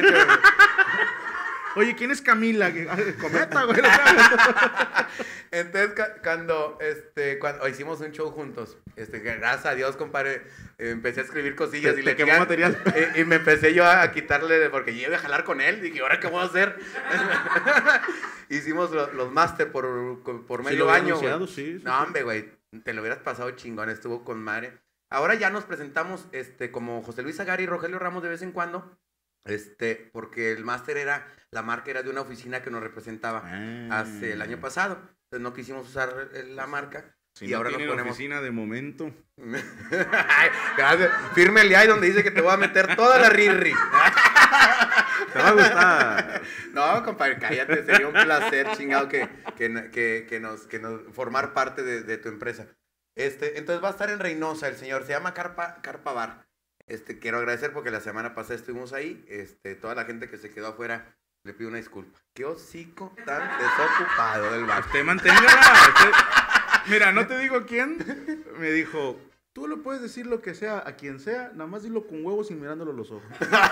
Oye, ¿quién es Camila? Cometa, güey. Entonces, cuando hicimos un show juntos, que gracias a Dios, compadre, empecé a escribir cosillas Te quemó material. Y me empecé yo a quitarle, porque yo iba a jalar con él, dije, ¿ahora qué voy a hacer? Hicimos los máster por medio año, güey. Sí, No, hombre, güey, te lo hubieras pasado chingón, estuvo con madre. Ahora ya nos presentamos, como José Luis Agari y Rogelio Ramos de vez en cuando, porque el máster la marca era de una oficina que nos representaba hace el año pasado. Entonces no quisimos usar la marca. Si y no ahora tiene nos ponemos... oficina de momento. Ay, gracias. Fírmele ahí donde dice que te voy a meter toda la rirri. Te va a gustar. No, compadre, cállate. Sería un placer, chingado, que nos formar parte de tu empresa. Entonces va a estar en Reynosa el señor. Se llama Carpa Bar. Quiero agradecer porque la semana pasada estuvimos ahí. Toda la gente que se quedó afuera, le pido una disculpa. Qué hocico tan desocupado del bar. Usted manténgala. Mira, no te digo quién. Me dijo, tú le puedes decir lo que sea a quien sea, nada más dilo con huevos y mirándolo a los ojos.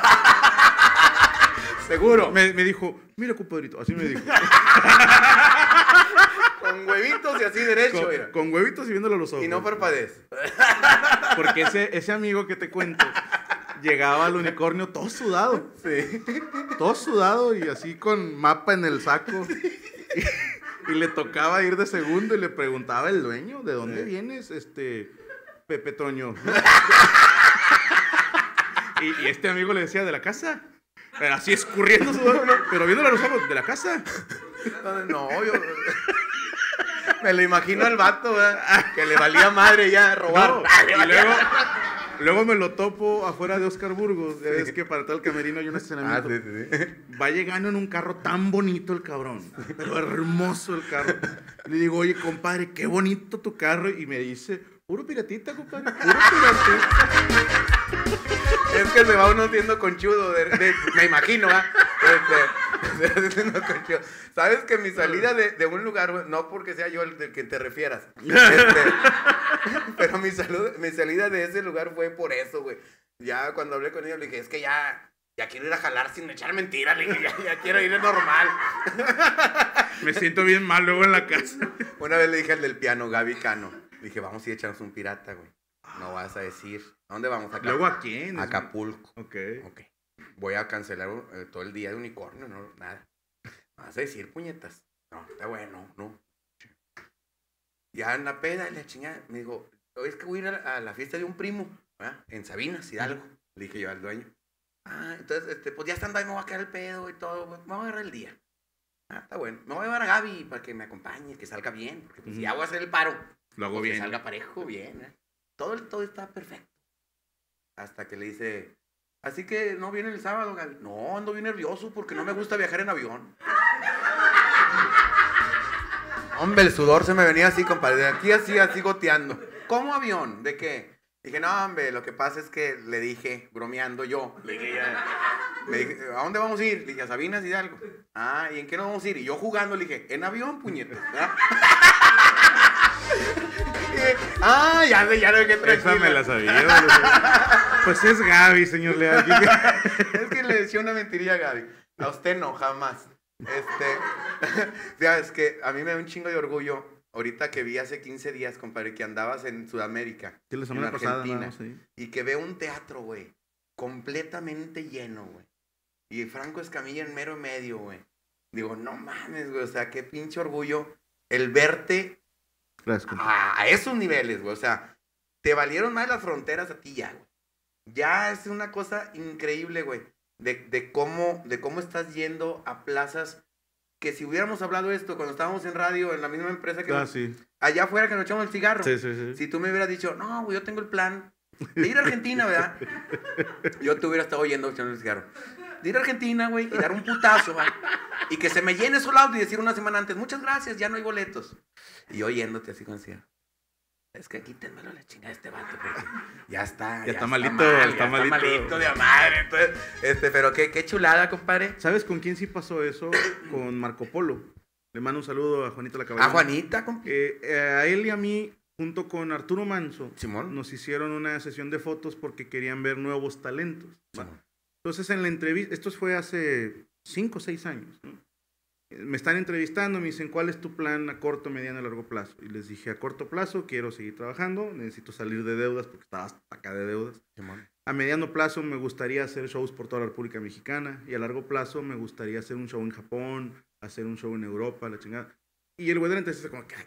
Seguro. Me dijo, mira, compadrito, así me dijo. Con huevitos y así derecho, mira. Con huevitos y viéndolo a los ojos. Y no parpadees. Porque ese amigo que te cuento llegaba al unicornio todo sudado. Sí. Todo sudado y así con mapa en el saco. Y le tocaba ir de segundo y le preguntaba el dueño, ¿de dónde vienes, Pepe Toño? y este amigo le decía, de la casa. Pero así escurriendo sudado, pero viéndolo a los ojos, de la casa. No, yo... Me lo imagino al vato, ¿verdad? Que le valía madre ya robar. No, y luego me lo topo afuera de Oscar Burgos. Sí. Es que para tal camerino hay un estacionamiento. Sí. Va llegando en un carro tan bonito el cabrón. Pero hermoso el carro. Le digo, oye, compadre, qué bonito tu carro. Y me dice, puro piratita, compadre. Puro piratita. Es que se va uno siendo conchudo. Me imagino, ¿ah? Sabes que mi salida de un lugar, no porque sea yo el del que te refieras, pero mi salida de ese lugar fue por eso, güey. Ya cuando hablé con ellos le dije, es que ya quiero ir a jalar sin echar mentiras, le dije, ya quiero ir normal. Me siento bien mal luego en la casa. Una vez le dije al del piano, Gaby Cano, le dije, vamos a ir a echarnos un pirata, güey. No vas a decir, ¿a dónde vamos? ¿Luego a quién? A Acapulco. Ok. Voy a cancelar todo el día de unicornio, no, nada. Vas a decir, puñetas. No, está bueno, no. Ya en la peda y la chingada, me dijo, es que voy a ir a la fiesta de un primo, ¿verdad? En Sabinas, Hidalgo. Le dije yo al dueño. Entonces, pues ya estando ahí me voy a quedar el pedo y todo, me voy a agarrar el día. Está bueno. Me voy a llevar a Gaby para que me acompañe, que salga bien, porque pues, si ya voy a hacer el paro, lo hago pues, bien. Que salga parejo, bien. Todo está perfecto. Hasta que le dice, así que no viene el sábado, Gaby. No, ando bien nervioso porque no me gusta viajar en avión. Hombre, el sudor se me venía así, compadre, de aquí así goteando. ¿Cómo avión? ¿De qué? Dije, no, hombre, lo que pasa es que le dije, bromeando yo, le dije, ¿a dónde vamos a ir? Le dije, a Sabinas Hidalgo. ¿Y en qué nos vamos a ir? Y yo jugando le dije, en avión, puñetas. Ya lo que tranquilo. Esa me la sabía. Pues es Gaby, señor Leal. Es que le decía una mentirilla a Gaby. A usted no, jamás. Ya, es que a mí me da un chingo de orgullo. Ahorita que vi hace 15 días, compadre, que andabas en Sudamérica, Sí, la en semana pasada, Argentina, sí. y que veo un teatro, güey, completamente lleno, güey. Y Franco Escamilla en mero medio, güey. Digo, no mames, güey, o sea, qué pinche orgullo el verte Gracias, a esos niveles, güey. O sea, te valieron más las fronteras a ti ya, güey. Ya es una cosa increíble, güey, de cómo estás yendo a plazas que si hubiéramos hablado esto cuando estábamos en radio, en la misma empresa que sí. allá afuera que nos echamos el cigarro. Sí. Si tú me hubieras dicho, no, güey, yo tengo el plan de ir a Argentina, ¿verdad? Yo te hubiera estado oyendo echando el cigarro. De ir a Argentina, güey, y dar un putazo, ¿va? Y que se me llene esos lados y decir una semana antes, muchas gracias, ya no hay boletos. Y yo oyéndote así con el cigarro. Es que quítenmelo la chingada este vato, porque ya está. Ya está malito, mal, está ya malito. Está malito de madre. Entonces, pero qué chulada, compadre. ¿Sabes con quién sí pasó eso? Con Marco Polo. Le mando un saludo a Juanito la Caballera. A Juanita, compadre. A él y a mí, junto con Arturo Manso, Simón. nos hicieron una sesión de fotos porque querían ver nuevos talentos. Simón. Entonces, en la entrevista, esto fue hace 5 o 6 años, ¿no? Me están entrevistando, me dicen, ¿cuál es tu plan a corto, mediano y largo plazo? Y les dije, a corto plazo quiero seguir trabajando, necesito salir de deudas porque estaba hasta acá de deudas. Simón. A mediano plazo me gustaría hacer shows por toda la República Mexicana y a largo plazo me gustaría hacer un show en Japón, hacer un show en Europa, la chingada. Y el güey de la entrevista como que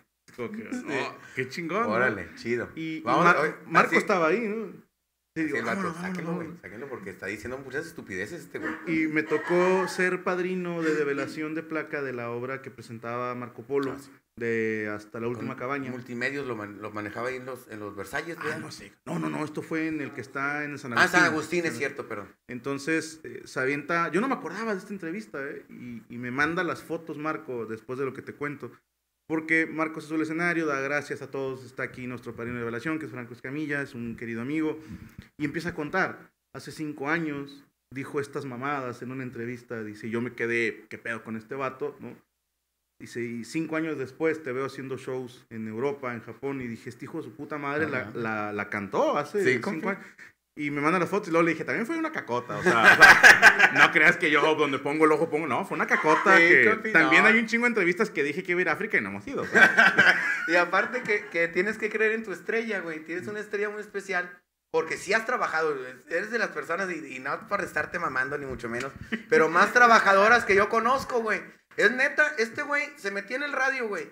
no, qué chingón. Órale, ¿no? chido. Y así, Marco estaba ahí, ¿no? Sí, digo, el vato, vámonos, sáquenlo, güey, vámonos. sáquenlo porque está diciendo muchas estupideces este güey. Y me tocó ser padrino de develación de placa de la obra que presentaba Marco Polo, Sí. de Hasta la Última Cabaña. Multimedios lo manejaba ahí en los Versalles, ¿verdad? No sé. No, esto fue en el que está en San Agustín. San Agustín, es cierto, perdón. Entonces, se avienta, yo no me acordaba de esta entrevista, y me manda las fotos Marco después de lo que te cuento. Porque Marco se sube al escenario, da gracias a todos, está aquí nuestro padrino de revelación, que es Franco Escamilla, es un querido amigo, y empieza a contar. Hace 5 años dijo estas mamadas en una entrevista, dice, yo me quedé, ¿qué pedo con este vato? ¿No? Dice, y 5 años después te veo haciendo shows en Europa, en Japón, y dije, este hijo de su puta madre la cantó hace 5 años. Y me manda las fotos y luego le dije, también fue una cacota, o sea, no creas que yo donde pongo el ojo pongo, no, fue una cacota. Sí, que también hay un chingo de entrevistas que dije que iba a ir a África y no hemos ido. O sea. Y aparte que tienes que creer en tu estrella, güey, tienes una estrella muy especial, porque sí has trabajado, eres de las personas, y no para estarte mamando ni mucho menos, pero más trabajadoras que yo conozco, güey. Es neta, este güey se metía en el radio, güey,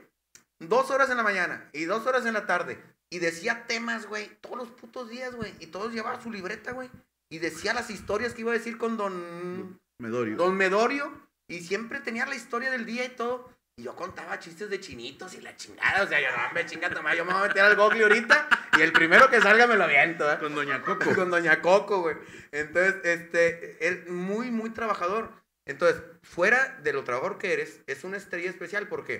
2 horas en la mañana y 2 horas en la tarde. Y decía temas, güey, todos los putos días, güey. Y todos llevaba su libreta, güey. Y decía las historias que iba a decir con Don Medorio. Y siempre tenía la historia del día y todo. Y yo contaba chistes de chinitos y la chingada. O sea, yo no me chinga, toma, yo me voy a meter al Google ahorita. Y el primero que salga me lo aviento, ¿eh? Con Doña Coco. Con Doña Coco, güey. Entonces, es muy, muy trabajador. Entonces, fuera de lo trabajador que eres, es una estrella especial porque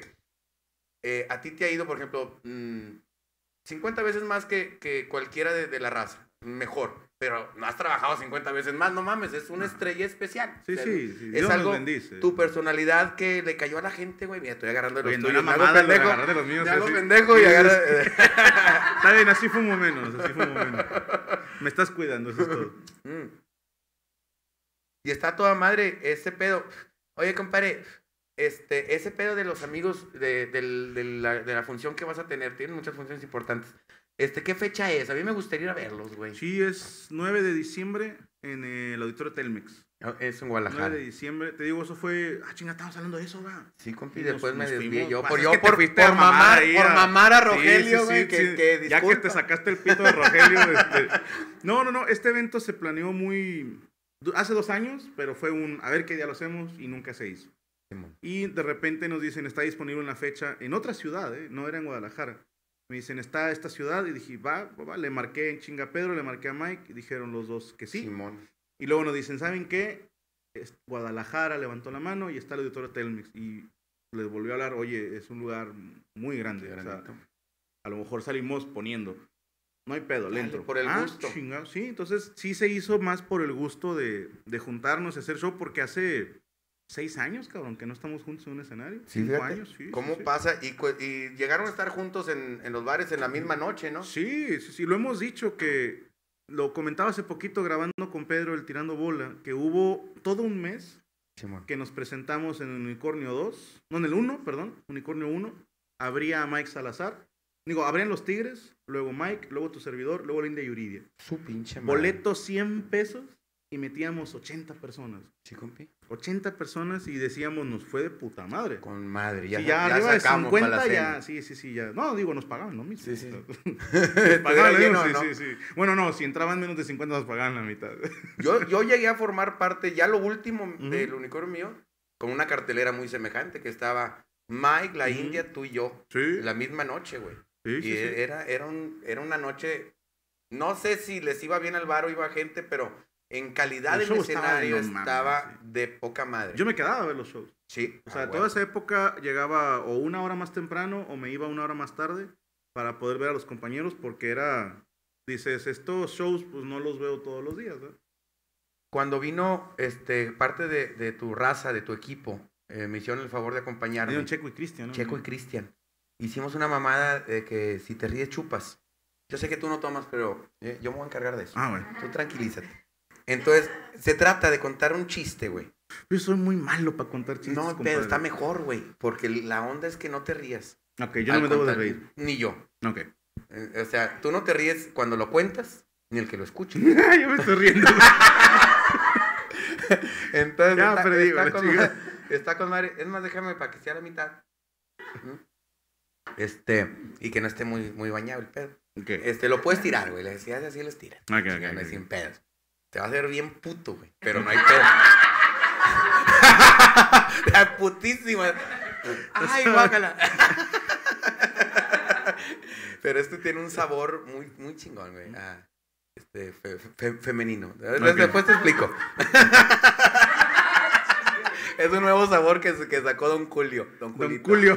a ti te ha ido, por ejemplo... 50 veces más que cualquiera de la raza. Mejor. Pero no has trabajado 50 veces más, no mames. Es una estrella especial. Sí, o sea, sí. Es Dios algo, nos bendice. Tu personalidad que le cayó a la gente, güey. Mira, estoy agarrando de los Oye, tuyos. no Me era hago mamada, pendejo. agarrar de los míos, Me hago así. pendejo y agarro... Está bien, así fumo menos, Me estás cuidando, eso es todo. Y está toda madre ese pedo. Oye, compadre... ese pedo de los amigos de la función que vas a tener, tienen muchas funciones importantes. ¿Qué fecha es? A mí me gustaría ir a verlos, güey. Sí, es 9 de diciembre en el Auditorio Telmex. Es en Guadalajara. 9 de diciembre. Te digo, eso fue... chinga, estamos hablando de eso, va. Sí, compi, Y después me nos desvié fuimos. yo. Pasa Por, es que te fuiste a mamar a Rogelio, güey, sí. que Ya que te sacaste el pito de Rogelio. No, este evento se planeó muy hace 2 años, pero fue a ver qué día lo hacemos y nunca se hizo. Y de repente nos dicen, está disponible una fecha en otra ciudad, no era en Guadalajara. Me dicen, está esta ciudad, y dije, va, le marqué en chinga a Pedro, le marqué a Mike, y dijeron los dos que sí. Simón. Y luego nos dicen, ¿saben qué? Guadalajara levantó la mano y está el auditorio Telmex. Y les volvió a hablar, oye, es un lugar muy grande. O sea, a lo mejor salimos poniendo. No hay pedo, le entro. Por el gusto. Chingado. Sí, entonces sí se hizo más por el gusto de juntarnos y hacer show, porque hace 6 años, cabrón, que no estamos juntos en un escenario. Sí, 5 años, sí. ¿Cómo sí, pasa? Y llegaron a estar juntos en los bares en la misma noche, ¿no? Sí, lo hemos dicho, que lo comentaba hace poquito grabando con Pedro el Tirando Bola, que hubo todo un mes que nos presentamos en el Unicornio 2, no, en el 1, perdón, Unicornio 1, habría a Mike Salazar, habrían los Tigres, luego Mike, luego tu servidor, luego Linda Yuridia. Su pinche madre. Boleto 100 pesos y metíamos 80 personas. Sí, compi. 80 personas y decíamos, nos fue de puta madre. Con madre, ya arriba de 50 ya, sí, ya. No, digo, nos pagaban lo mismo. Sí. Nos pagaban lleno, sí, ¿no? sí. Bueno, no, si entraban menos de 50 nos pagaban la mitad. Yo llegué a formar parte, ya lo último del Unicornio mío, con una cartelera muy semejante, que estaba Mike, la India, tú y yo. Sí. La misma noche, güey. Sí, y era una noche, no sé si les iba bien al bar o iba gente, pero en calidad del escenario estaba de poca madre. Yo me quedaba a ver los shows. Sí. O sea, toda esa época llegaba o 1 hora más temprano o me iba 1 hora más tarde para poder ver a los compañeros, porque dices, estos shows pues no los veo todos los días, ¿verdad? Cuando vino parte de tu raza, de tu equipo, me hicieron el favor de acompañarme. Vinieron Checo y Cristian, ¿no? Checo y Cristian. Hicimos una mamada de que si te ríes chupas. Yo sé que tú no tomas, pero yo me voy a encargar de eso. Bueno. Tú tranquilízate. Entonces, se trata de contar un chiste, güey. Yo soy muy malo para contar chistes. No, pero está mejor, güey. Porque la onda es que no te rías. Ok, yo no me debo de reír. Ni yo. Ok. O sea, tú no te ríes cuando lo cuentas, ni el que lo escuche. Yo me estoy riendo. Entonces, ya perdí, está con madre. Es más, déjame para que sea la mitad. Y que no esté muy bañado el pedo. Okay. Lo puedes tirar, güey. Le decías así, los tiras. Okay. Sin pedos. Te va a hacer bien puto, güey. Pero no hay pedo. La putísima. Ay, guácala. Pero tiene un sabor muy chingón, güey. Femenino. Después te explico. Es un nuevo sabor que sacó Don Julio. Don Julio.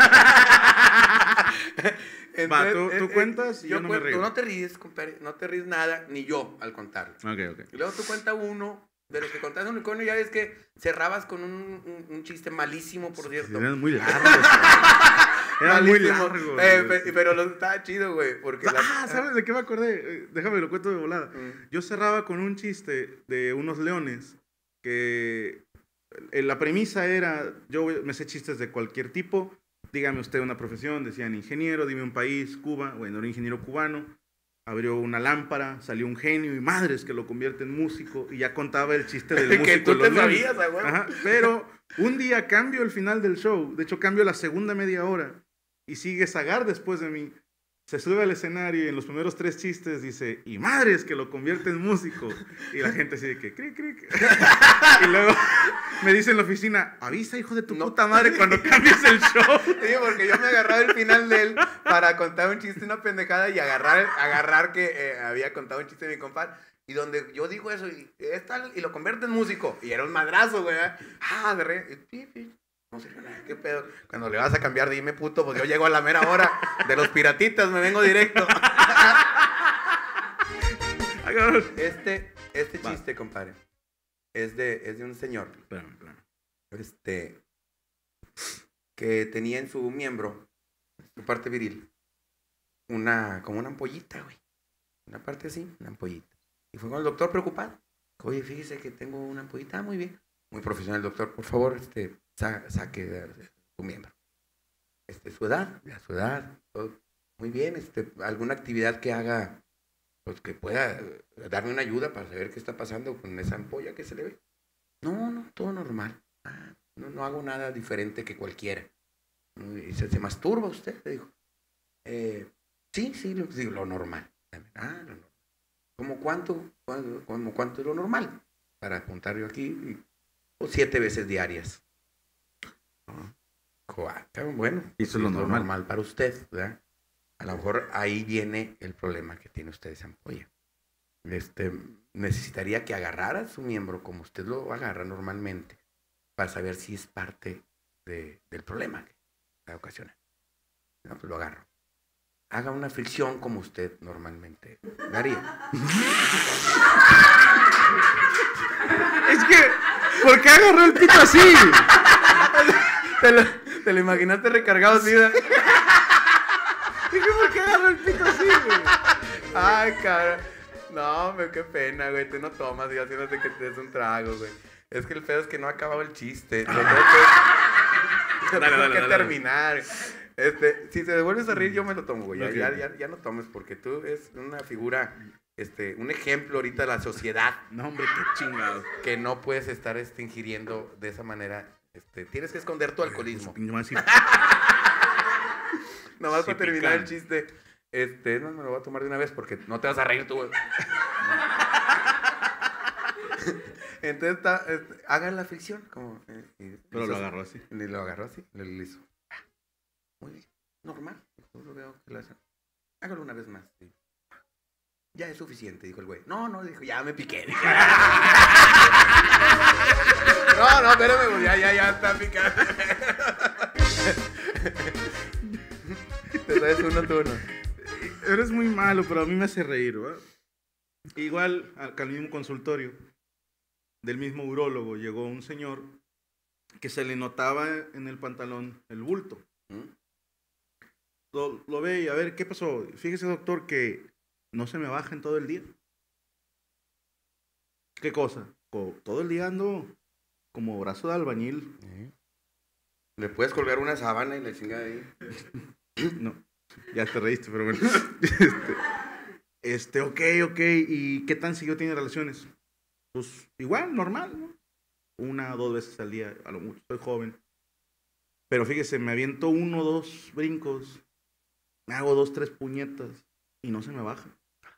Entonces, ¿tú cuentas y yo no me río? Tú no te ríes, compadre, no te ríes nada, ni yo, al contarlo. Ok. Y luego tú cuentas uno, de los que contaste un unicornio, ya ves que cerrabas con un chiste malísimo, por cierto. Eran muy largos. Eran muy largos. Pero estaba chido, güey. ¿Sabes de qué me acordé? Déjame lo cuento de volada. Yo cerraba con un chiste de unos leones que la premisa era, yo me sé chistes de cualquier tipo. Dígame usted una profesión, decían ingeniero, dime un país, Cuba, bueno, era ingeniero cubano, abrió una lámpara, salió un genio y madres que lo convierte en músico, y ya contaba el chiste del músico. Que tú te sabías, güey. Pero un día cambio el final del show, de hecho cambio la segunda media hora, y sigue Zagar después de mí. Se sube al escenario y en los primeros 3 chistes dice, y madres que lo convierte en músico. Y la gente así de que, cric, cric. Y luego me dice en la oficina, avisa, hijo de tu puta madre, cuando cambies el show. Sí, porque yo me agarraba el final de él para contar un chiste, una pendejada, y agarrar que había contado un chiste de mi compadre. Y donde yo digo eso, y lo convierte en músico. Y era un madrazo, güey. De re... No sé qué pedo. Cuando le vas a cambiar, dime puto, pues yo llego a la mera hora de los piratitas, me vengo directo. Este chiste, compadre, es de un señor. Espérame. Que tenía en su miembro, su parte viril, como una ampollita, güey. Una parte así, una ampollita. Y fue con el doctor preocupado. Oye, fíjese que tengo una ampollita. Muy bien. Muy profesional, doctor. Por favor, saque de su miembro. Su edad, todo. Muy bien, alguna actividad que haga, pues que pueda darme una ayuda para saber qué está pasando con esa ampolla que se le ve. No, todo normal. No hago nada diferente que cualquiera. ¿Se masturba usted? Le dijo. Sí, lo normal. Lo normal. ¿Cómo cuánto es lo normal? para apuntar yo aquí, o 7 veces diarias. Bueno, eso es lo normal para usted, ¿verdad? A lo mejor ahí viene el problema que tiene usted esa ampolla. Necesitaría que agarrara su miembro como usted lo agarra normalmente para saber si es parte del problema que ocasiona. No, pues lo agarro. Haga una fricción como usted normalmente daría. Es que, ¿por qué agarró el pito así? ¿Te lo imaginaste recargado así? Dije, ¿por qué agarró el pito así, güey? Ay, cara. No, hombre, qué pena, güey. Tú no tomas y haciéndote que te des un trago, güey. Es que el pedo es que no ha acabado el chiste. Lo tengo que terminar. Si te vuelves a reír, yo me lo tomo, güey. Okay. Ya no tomes, porque tú eres una figura, un ejemplo ahorita de la sociedad. No, hombre, qué chingado. Que no puedes estar ingiriendo de esa manera. Tienes que esconder tu alcoholismo. Nomás para terminar el chiste. No me lo voy a tomar de una vez porque no te vas a reír tú, güey. Entonces, haga la fricción. Como, pero lo agarró así. Lo agarró así, lo hizo. Muy bien, normal. Yo lo veo que lo hacen. Hágalo una vez más. Sí. Ya es suficiente, dijo el güey. No, dijo, ya me piqué. No, espérame, güey, ya está picado. Te sabes uno, tú uno. Eres muy malo, pero a mí me hace reír, ¿verdad? Igual, al mismo consultorio del mismo urólogo llegó un señor que se le notaba en el pantalón el bulto. Lo ve y a ver, ¿qué pasó? Fíjese, doctor, que no se me baja en todo el día. ¿Qué cosa? Todo el día ando como brazo de albañil. ¿Le puedes colgar una sábana y la chingada ahí? No, ya te reíste, pero bueno. Ok. ¿Y qué tan seguido tiene relaciones? Pues igual, normal, ¿no? 1 o 2 veces al día, a lo mucho, soy joven. Pero fíjese, me aviento 1 o 2 brincos, me hago 2 o 3 puñetas y no se me baja.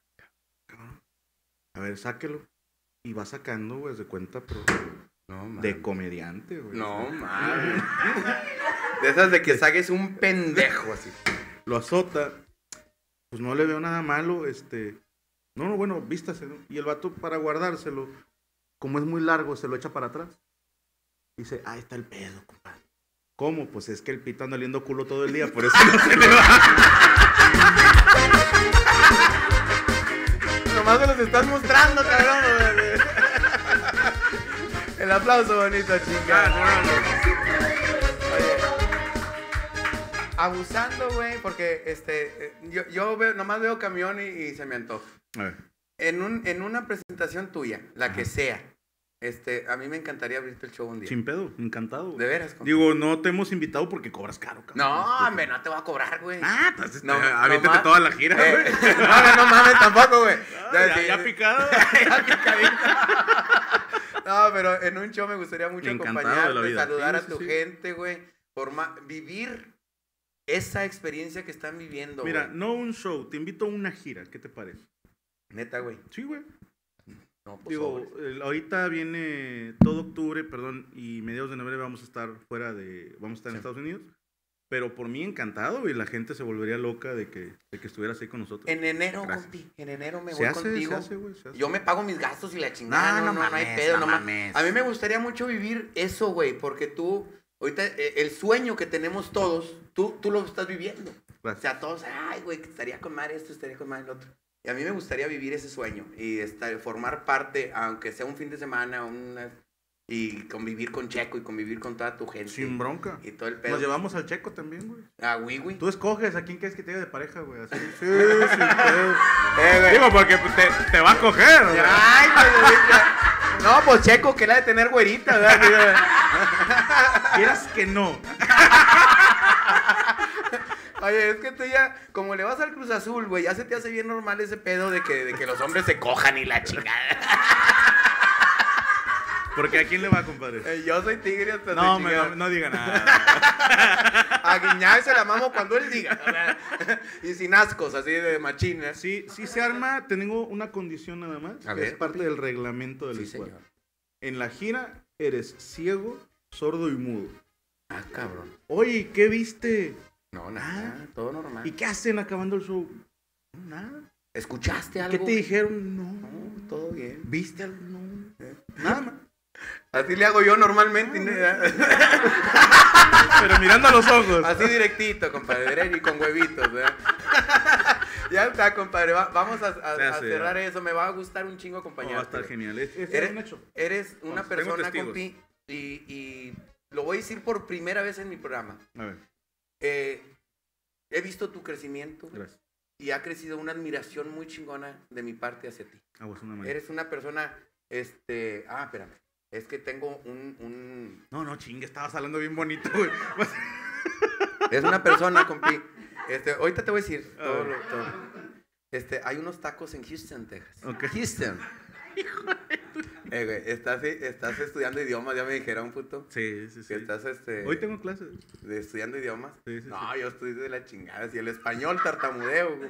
A ver, sáquelo. Y va sacando, güey, de cuenta, pero no, de comediante, güey. No, mames. De esas de que saques un pendejo así. Lo azota. Pues no le veo nada malo, No, bueno, vístase, ¿no? Y el vato, para guardárselo, como es muy largo, se lo echa para atrás. Dice, ahí está el pedo, compadre. ¿Cómo? Pues es que el pito anda oliendo culo todo el día, por eso no se le va. Nomás se los estás mostrando, cabrón. El aplauso bonito, chingada. Oye, abusando, güey, porque yo nomás veo camión y se me antoja. A ver. En una presentación tuya, la que sea, a mí me encantaría abrirte el show un día. Sin pedo, encantado. De veras. Digo, no te hemos invitado porque cobras caro, cabrón. No, hombre, no te voy a cobrar, güey. Pues aviéntate toda la gira, güey. No mames tampoco, güey. Ya picado. Ya picadito. No, pero en un show me gustaría mucho acompañarte, saludar a tu gente, güey. Vivir esa experiencia que están viviendo, Mira, güey. no un show, te invito a una gira, ¿qué te parece? Neta, güey. Sí, güey. No, pues Digo, ahorita viene todo octubre, y mediados de noviembre vamos a estar vamos a estar en Estados Unidos. Pero por mí encantado, y la gente se volvería loca de que estuvieras ahí con nosotros. En enero, compi, en enero me voy contigo. Se hace, güey. Yo me pago mis gastos y la chingada. No hay pedo, no mames. A mí me gustaría mucho vivir eso, güey, porque tú, ahorita, el sueño que tenemos todos, tú lo estás viviendo. Gracias. O sea, todos, ay, güey, estaría con madre esto, estaría con madre el otro. Y a mí me gustaría vivir ese sueño y formar parte, aunque sea un fin de semana, y convivir con Checo y convivir con toda tu gente. Sin bronca. Y todo el pedo. Nos llevamos al Checo también, güey. Güey. Tú escoges a quién quieres que te lleve de pareja, güey. Así. Sí, sin pedo. Güey. Digo, porque te va a coger, güey. Ay, no, pues Checo, que la de tener güerita, ¿verdad? Quieras que no. Oye, es que tú ya, como le vas al Cruz Azul, güey, ya se te hace bien normal ese pedo de que los hombres se cojan y la chingada. Porque ¿a quién le va, compadre? Yo soy tigre hasta no diga nada. A Guiñac se la mamo cuando él diga. Y sin ascos, así de machina. Sí se arma. Tengo una condición nada más. A que ver, es parte del reglamento del sí, escuadra. señor. En la gira eres ciego, sordo y mudo. Ah, cabrón. Oye, ¿qué viste? No, nada, todo normal. ¿Y qué hacen acabando el show? Nada. ¿Escuchaste algo? ¿Qué te dijeron? No. No, todo bien. ¿Viste algo? No. Nada más. Así le hago yo normalmente. Pero mirando a los ojos. Así directito, compadre, y con huevitos, ¿verdad? Ya está, compadre. Vamos a cerrar eso. Me va a gustar un chingo acompañarte. Va a estar genial. Eres una persona, testigos. compi, y lo voy a decir por primera vez en mi programa. A ver. He visto tu crecimiento. Gracias. Y ha crecido una admiración muy chingona de mi parte hacia ti. Pues una manera. Eres una persona, espérame. Es que tengo un... No, chingue, estabas hablando bien bonito, güey. Es una persona, compi. Ahorita te voy a decir todo. Hay unos tacos en Houston, Texas. Okay. Houston. Güey, estás estudiando idiomas, ya me dijeron, puto. Sí. Que estás, Hoy tengo clases. estudiando idiomas. Sí. No, yo estudio de la chingada. Si el español tartamudeo, güey.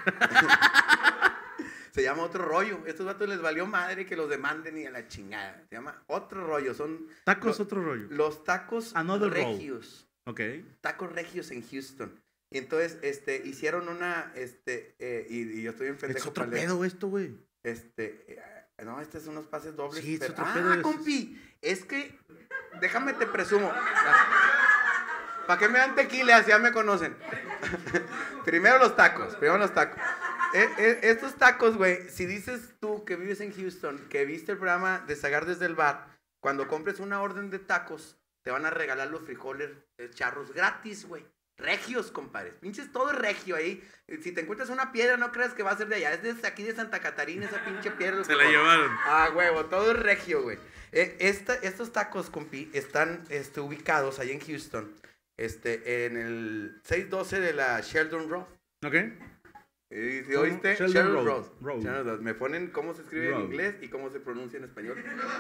Se llama Otro Rollo. Estos vatos les valió madre que los demanden y a la chingada. Se llama Otro Rollo. Son tacos Otro Rollo. Los tacos Another regios. Roll. Ok. Tacos regios en Houston. Y entonces, hicieron una, y yo estoy en pendejo. Es otro pedo esto, güey. No, es unos pases dobles. Sí, es pero, otro pedo. Compi, es que, déjame te presumo. ¿Para qué me dan tequila? Ya me conocen. Primero los tacos. Estos tacos, güey, si dices tú que vives en Houston, que viste el programa de Zagar desde el bar, cuando compres una orden de tacos, te van a regalar los frijoles charros gratis, güey. Regios, compadres. Pinches todo es regio ahí. Si te encuentras una piedra, no creas que va a ser de allá. Es de aquí de Santa Catarina, esa pinche piedra. Se la llevaron. Huevo, todo es regio, güey. Estos tacos, compi, están ubicados ahí en Houston. En el 612 de la Sheldon Road. Ok. ¿Sí oíste? Sheldon Road. Sheldon Road. Me ponen cómo se escribe Road. en inglés y cómo se pronuncia en español.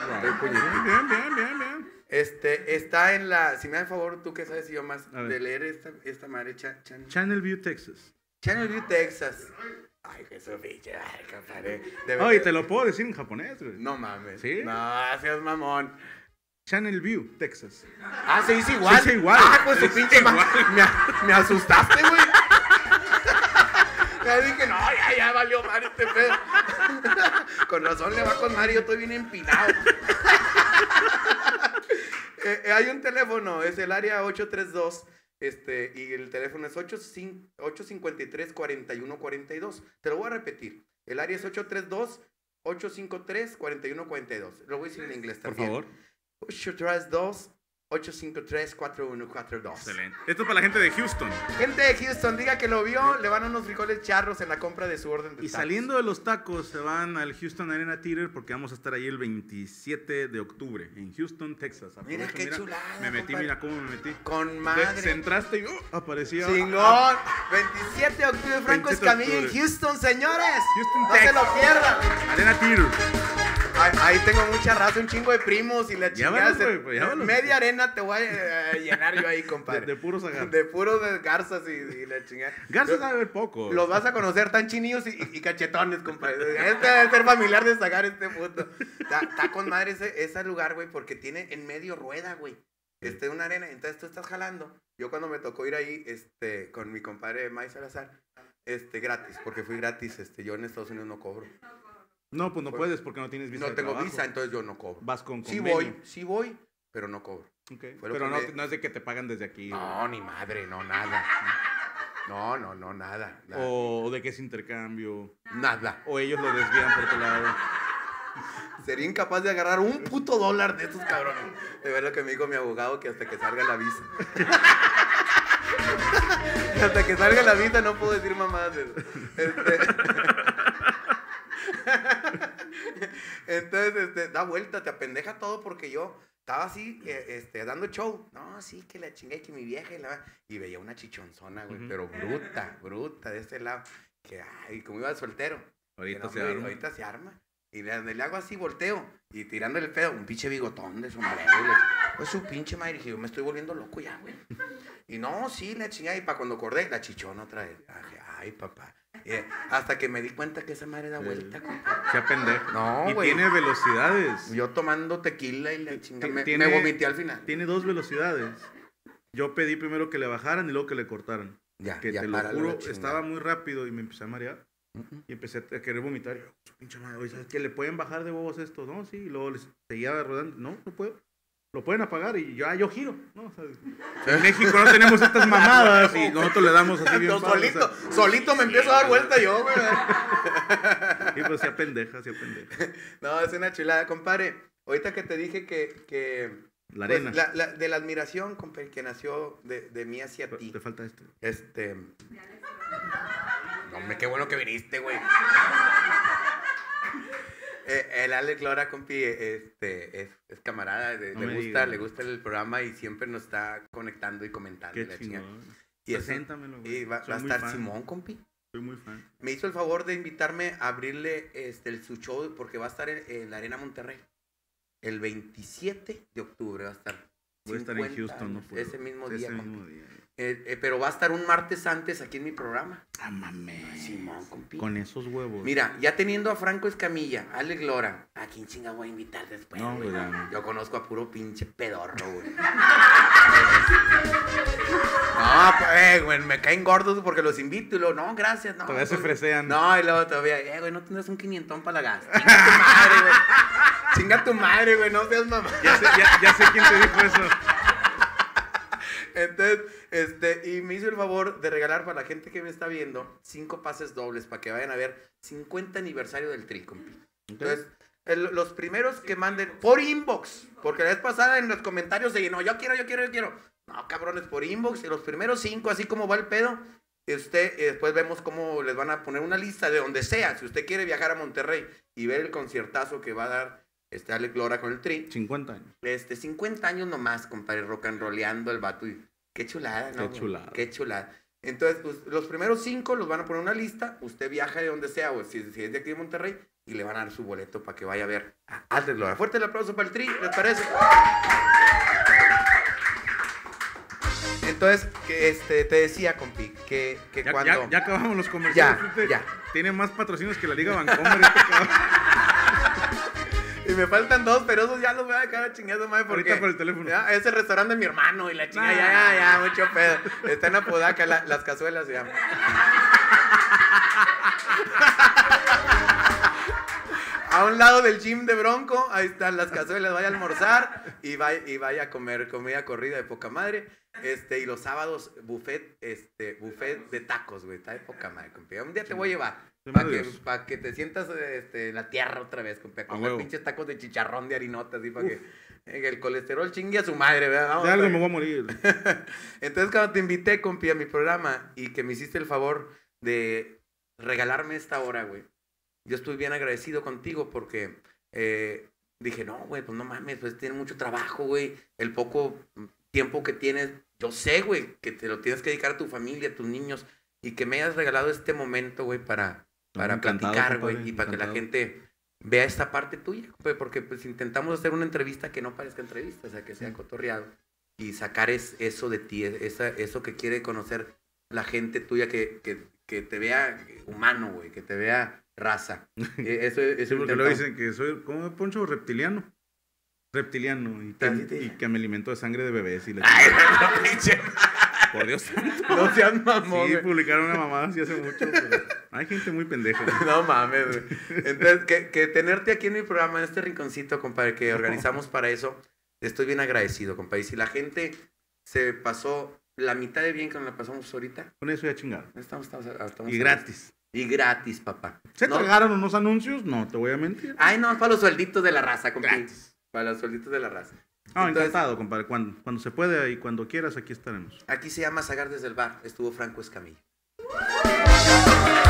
Bien. Está en la... Si me da el favor, tú que sabes idiomas, de leer esta madre. Channel View, Texas. Channel View, Texas. Ay, Jesús, pinche. Ay, compadre. Oye, te lo puedo decir en japonés, güey. No mames. ¿Sí? No, seas mamón. Channel View, Texas. Se dice igual. Se dice igual. Pues su pinche me asustaste, güey. Ya dije, no, ya valió mal este pedo. Con razón le va con Mario, yo estoy bien empinado. Hay un teléfono, es el área 832, y el teléfono es 853-4142. Te lo voy a repetir. El área es 832-853-4142. Lo voy a decir en inglés también. Por favor. 832-853-4142. Excelente. Esto es para la gente de Houston. Gente de Houston, diga que lo vio, le van unos frijoles charros en la compra de su orden de Y tacos. saliendo de los tacos, se van al Houston Arena Theater porque vamos a estar ahí el 27 de octubre en Houston, Texas. Mira qué chulada, Me metí, compadre. mira cómo me metí. Con madre. Centraste y aparecía. Chingón. 27 de octubre, Franco 27 de Escamilla en octubre. Houston, señores. Houston, no Texas. se lo pierdan. Arena Theater. Ahí tengo mucha raza, un chingo de primos y la chingada. Llámalos, güey, llámalos. Media arena te voy a llenar yo ahí, compadre. De puros agarros. De puros garzas y la chingada. Garzas sabe ver poco. Los vas a conocer tan chinillos y cachetones, compadre. Debe ser familiar de sacar este puto. Está con madre ese lugar, güey, porque tiene en medio rueda, güey. Una arena. Entonces tú estás jalando. Yo cuando me tocó ir ahí, con mi compadre May Salazar, gratis, porque fui gratis. Yo en Estados Unidos no cobro. No, pues no puedes porque no tienes visa. No de tengo trabajo. visa, entonces yo no cobro. Vas con Sí convenio. voy, pero no cobro. Okay. Fue lo Pero que no es de que te pagan desde aquí. No, ni madre, no, nada. No, nada. O de que es intercambio. Nada. O ellos lo desvían por otro lado. Sería incapaz de agarrar un puto dólar de esos cabrones. De ver lo que me dijo mi abogado, que hasta que salga la visa. Hasta que salga la visa no puedo decir mamadas de eso. Entonces, da vuelta, te apendeja todo porque yo estaba así, dando show. No, sí, que la chingué, que mi vieja y veía una chichonzona, güey, pero bruta de este lado. Que, ay, como iba de soltero. Ahorita se arma. Y le hago así, volteo, y tirándole el pedo, un pinche bigotón de sombrero. Pues su pinche madre, dije, yo me estoy volviendo loco ya, güey. Y no, sí, la chingada, y para cuando acordé, la chichona otra vez. Ay, papá. Hasta que me di cuenta que esa madre da vuelta, compa. Se pendejo. No, y güey. tiene velocidades. Yo tomando tequila y la chingada. Me Tiene- vomité al final. Tiene 2 velocidades. Yo pedí primero que le bajaran y luego que le cortaran. Ya, Que ya te lo páralo, juro, la chingada. estaba muy rápido y me empecé a marear. Y empecé a querer vomitar. Y yo, pinche madre, oye, ¿sabes qué? ¿Le pueden bajar de huevos esto? No, sí. Y luego les seguía rodando. No, no puedo. Lo pueden apagar y yo giro. ¿No? O sea, en México no tenemos estas mamadas y nosotros le damos así bien Yo padre, solito, o sea, solito me empiezo a dar vuelta yo, güey. y pues se apendeja. No, es una chulada, compadre. Ahorita que te dije que La pues, arena. de la admiración, compadre, que nació de mí hacia ti. Te falta esto. Hombre, qué bueno que viniste, güey. El Alex Lora, compi, es camarada, No me digas. le gusta el programa y siempre nos está conectando y comentando. Qué la chingada. chingón. Y eso- Preséntamelo, güey. Y va Soy a muy estar fan. Simón, compi. Soy muy fan. Me hizo el favor de invitarme a abrirle su show porque va a estar en la Arena Monterrey. El 27 de octubre va a estar. Voy a estar en 50 Houston, no años, puedo. ese mismo día, compi. mismo día. Pero va a estar un martes antes aquí en mi programa. Ah, mames. Simón, compi. Con esos huevos. Mira, ya teniendo a Franco Escamilla, Alex Lora, ¿a quién chinga voy a invitar después? No, güey? güey, ya no. Yo conozco a puro pinche pedorro, güey. No, pues, güey, me caen gordos porque los invito y luego, no, gracias, no. Todavía se pues, fresean. No, y luego todavía, güey, no tendrás un 500 para la gas. Chinga tu madre, güey. Chinga tu madre, güey, no seas mamá. Ya sé quién te dijo eso. Entonces, y me hizo el favor de regalar para la gente que me está viendo 5 pases dobles para que vayan a ver 50 aniversario del Tri, compi. Entonces, los primeros que manden por inbox, porque la vez pasada en los comentarios se llenó, yo quiero. No, cabrones, por inbox, y los primeros 5, así como va el pedo, después vemos cómo les van a poner una lista de donde sea. Si usted quiere viajar a Monterrey y ver el conciertazo que va a dar Alex Lora con el Tri. 50 años. 50 años nomás, compadre, rock and rolleando el vato. Y qué chulada, ¿no? Qué chulada. Qué chulada. Entonces, pues, los primeros 5 los van a poner en una lista. Usted viaja de donde sea, o si es de aquí de Monterrey, y le van a dar su boleto para que vaya a ver a Alex Lora. Fuerte el aplauso para el Tri, ¿les parece? Entonces, te decía, compi, que cuando... Ya acabamos los comerciales. Ya. Tiene más patrocinios que la Liga Bancomer. Este cabrón. Y me faltan 2, pero esos ya los voy a dejar a chingada madre porque... Ahorita por el teléfono. Ya, es el restaurante de mi hermano y la chingada, ya, mucho pedo. Está en Apodaca, las cazuelas se llaman. A un lado del gym de Bronco, ahí están las cazuelas, vaya a almorzar y vaya a comer comida corrida de poca madre. Y los sábados, buffet de tacos, güey, está de poca madre, compi. Un día te voy a llevar. Para que te sientas en la tierra otra vez, compi, a comer pinches tacos de chicharrón de harinota, así para que el colesterol chingue a su madre, ¿verdad? Vamos de algo me voy a morir. Entonces, cuando te invité, compi, a mi programa y que me hiciste el favor de regalarme esta hora, güey, yo estoy bien agradecido contigo porque dije, no, güey, pues no mames, pues tienes mucho trabajo, güey, el poco tiempo que tienes, yo sé, güey, que te lo tienes que dedicar a tu familia, a tus niños, y que me hayas regalado este momento, güey, para platicar, güey, y para que la gente vea esta parte tuya, güey, porque pues intentamos hacer una entrevista que no parezca entrevista, o sea, que sea cotorreado, y sacar eso de ti, eso que quiere conocer la gente tuya, que te vea humano, güey, que te vea raza. Eso porque luego dicen que soy, ¿cómo Poncho? Reptiliano, y que me alimento de sangre de bebés y la Ay, pinche. Por Dios santo. No seas mamón. Sí, güey. publicaron una mamada así hace mucho, pero hay gente muy pendeja. No mames, güey. Entonces, que tenerte aquí en mi programa, en este rinconcito, compadre, que organizamos para eso, estoy bien agradecido, compadre. Y si la gente se pasó la mitad de bien que nos la pasamos ahorita, Con eso ya chingado. estamos Y gratis. Y gratis, papá. ¿Se No. tragaron unos anuncios? No, te voy a mentir. Ay, no, para los suelditos de la raza, compadre. Gratis. Para los suelditos de la raza. Ah, Entonces, encantado, compadre. Cuando se pueda y cuando quieras, aquí estaremos. aquí se llama Sagar desde el bar. Estuvo Franco Escamilla.